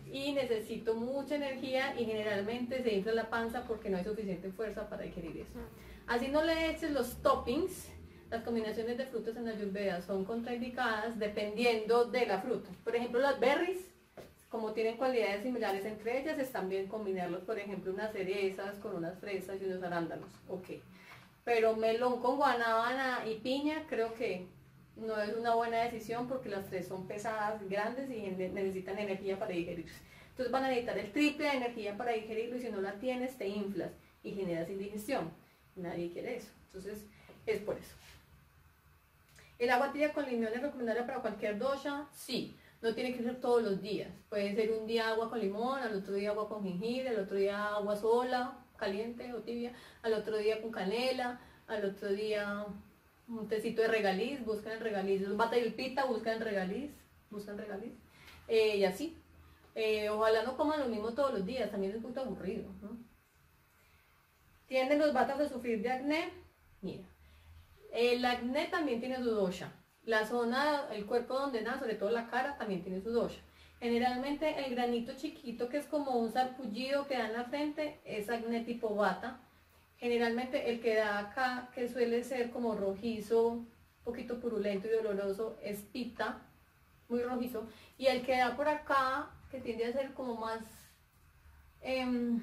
y necesito mucha energía y generalmente se infla la panza porque no hay suficiente fuerza para digerir eso. Así no le eches los toppings. Las combinaciones de frutas en Ayurveda son contraindicadas dependiendo de la fruta. Por ejemplo, las berries, como tienen cualidades similares entre ellas, están bien combinarlos, por ejemplo, unas cerezas con unas fresas y unos arándanos. Ok. Pero melón con guanábana y piña creo que no es una buena decisión porque las tres son pesadas, grandes y necesitan energía para digerirse. Entonces van a necesitar el triple de energía para digerirlo y si no la tienes te inflas y generas indigestión. Nadie quiere eso. Entonces es por eso. ¿El agua tibia con limón es recomendable para cualquier dosha? Sí. No tiene que ser todos los días. Puede ser un día agua con limón, al otro día agua con jengibre, al otro día agua sola, caliente o tibia, al otro día con canela, al otro día un tecito de regaliz, buscan el regaliz. Los bata y el pita, buscan el regaliz, buscan regaliz. Eh, y así. Eh, ojalá no coman lo mismo todos los días, también es un poquito aburrido, ¿no? ¿Tienden los batas a sufrir de acné? Mira, el acné también tiene su dosha. La zona, el cuerpo donde nace, sobre todo la cara, también tiene su dosha. Generalmente el granito chiquito, que es como un sarpullido que da en la frente, es acné tipo vata. Generalmente el que da acá, que suele ser como rojizo, un poquito purulento y doloroso, es pita, muy rojizo. Y el que da por acá, que tiende a ser como más eh,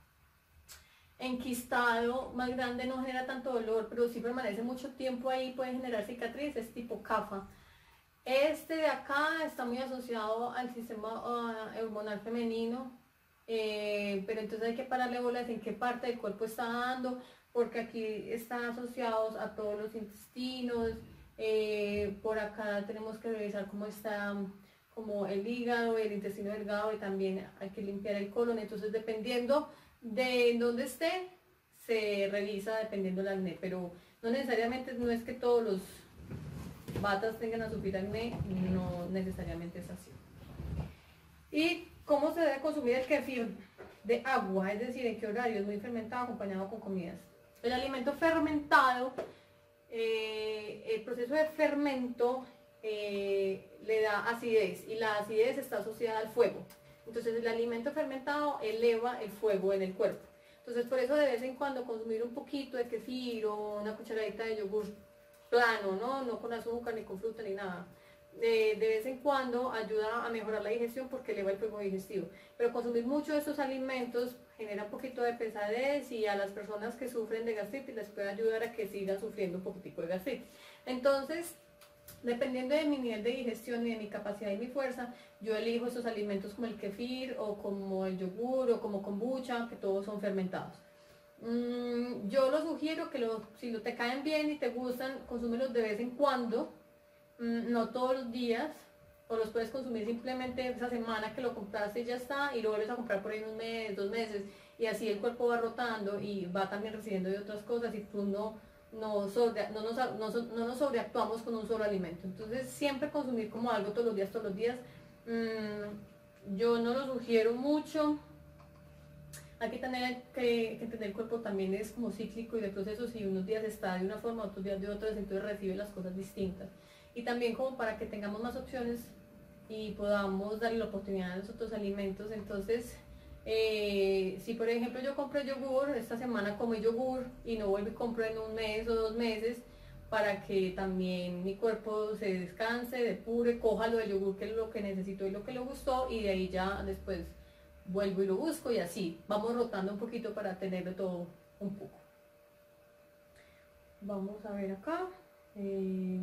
enquistado, más grande, no genera tanto dolor, pero si permanece mucho tiempo ahí puede generar cicatrices, es tipo cafa. Este de acá está muy asociado al sistema uh, hormonal femenino, eh, pero entonces hay que pararle bolas en qué parte del cuerpo está dando, porque aquí están asociados a todos los intestinos, eh, por acá tenemos que revisar cómo está como el hígado, el intestino delgado y también hay que limpiar el colon, entonces dependiendo de dónde esté, se revisa dependiendo del acné, pero no necesariamente, no es que todos los batas tengan a sufrir acné, no necesariamente es así. ¿Y cómo se debe consumir el kefir? De agua, es decir, en qué horario, es muy fermentado acompañado con comidas. El alimento fermentado, eh, el proceso de fermento eh, le da acidez y la acidez está asociada al fuego. Entonces el alimento fermentado eleva el fuego en el cuerpo. Entonces por eso de vez en cuando consumir un poquito de kefir o una cucharadita de yogur plano, ¿no? No con azúcar ni con fruta ni nada. De, de vez en cuando ayuda a mejorar la digestión porque eleva el fuego digestivo. Pero consumir mucho de estos alimentos genera un poquito de pesadez y a las personas que sufren de gastritis les puede ayudar a que sigan sufriendo un poquitico de gastritis. Entonces, dependiendo de mi nivel de digestión y de mi capacidad y mi fuerza, yo elijo estos alimentos como el kefir o como el yogur o como kombucha, que todos son fermentados. Mm, yo lo sugiero que lo, si lo te caen bien y te gustan, consúmelos de vez en cuando, mm, no todos los días, o los puedes consumir simplemente esa semana que lo compraste y ya está, y lo vuelves a comprar por ahí un mes, dos meses, y así el cuerpo va rotando y va también recibiendo de otras cosas y tú no... No, sobre, no, nos, no, no nos sobreactuamos con un solo alimento. Entonces siempre consumir como algo todos los días, todos los días, mmm, yo no lo sugiero mucho. Hay que tener que, que entender el cuerpo también es como cíclico y de procesos y unos días está de una forma, otros días de otras, entonces recibe las cosas distintas. Y también como para que tengamos más opciones y podamos darle la oportunidad a los otros alimentos, entonces... Eh, si por ejemplo yo compro yogur, esta semana comí yogur y no vuelvo y compro en un mes o dos meses para que también mi cuerpo se descanse, depure, coja lo del yogur que es lo que necesito y lo que le gustó y de ahí ya después vuelvo y lo busco y así vamos rotando un poquito para tener todo un poco. Vamos a ver acá. Eh,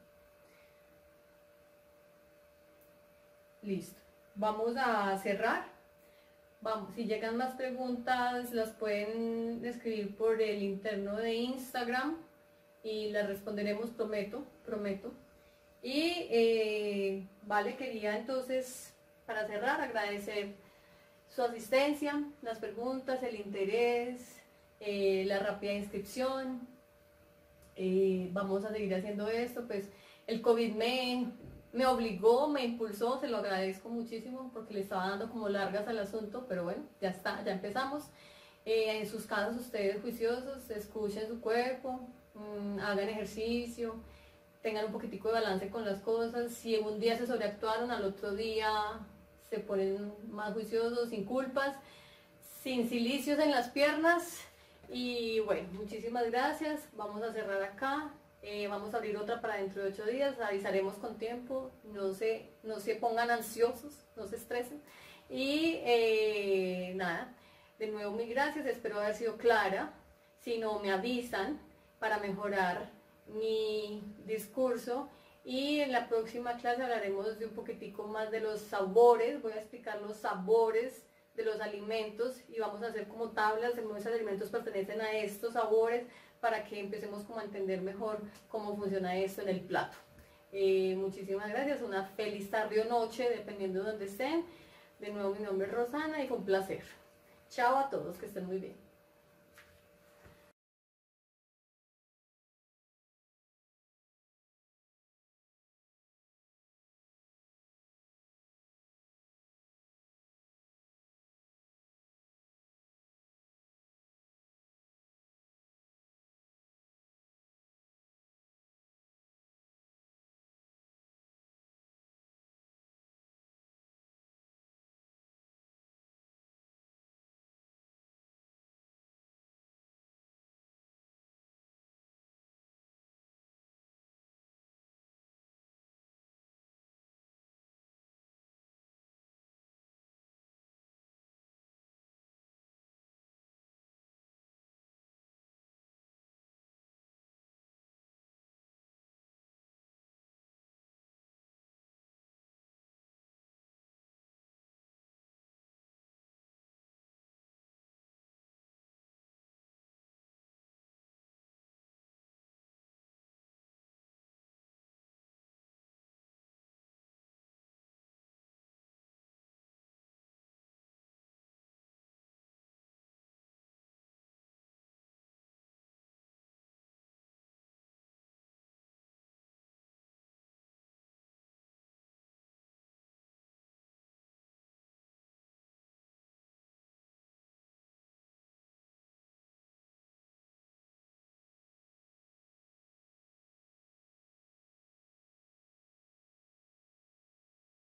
listo. Vamos a cerrar. Vamos, si llegan más preguntas las pueden escribir por el interno de Instagram y las responderemos, prometo, prometo. Y eh, vale, quería entonces para cerrar agradecer su asistencia, las preguntas, el interés, eh, la rápida inscripción. Eh, vamos a seguir haciendo esto, pues el COVID me... Me obligó, me impulsó, se lo agradezco muchísimo porque le estaba dando como largas al asunto, pero bueno, ya está, ya empezamos. Eh, en sus casas ustedes juiciosos, escuchen su cuerpo, mmm, hagan ejercicio, tengan un poquitico de balance con las cosas. Si un día se sobreactuaron, al otro día se ponen más juiciosos, sin culpas, sin cilicios en las piernas. Y bueno, muchísimas gracias. Vamos a cerrar acá. Eh, vamos a abrir otra para dentro de ocho días. Avisaremos con tiempo. No se, no se pongan ansiosos, no se estresen. Y eh, nada, de nuevo mil gracias. Espero haber sido clara. Si no, me avisan para mejorar mi discurso. Y en la próxima clase hablaremos de un poquitico más de los sabores. Voy a explicar los sabores de los alimentos y vamos a hacer como tablas de nuestros alimentos pertenecen a estos sabores para que empecemos como a entender mejor cómo funciona esto en el plato. Eh, muchísimas gracias, una feliz tarde o noche dependiendo de donde estén. De nuevo mi nombre es Rosana y fue un placer. Chao a todos, que estén muy bien.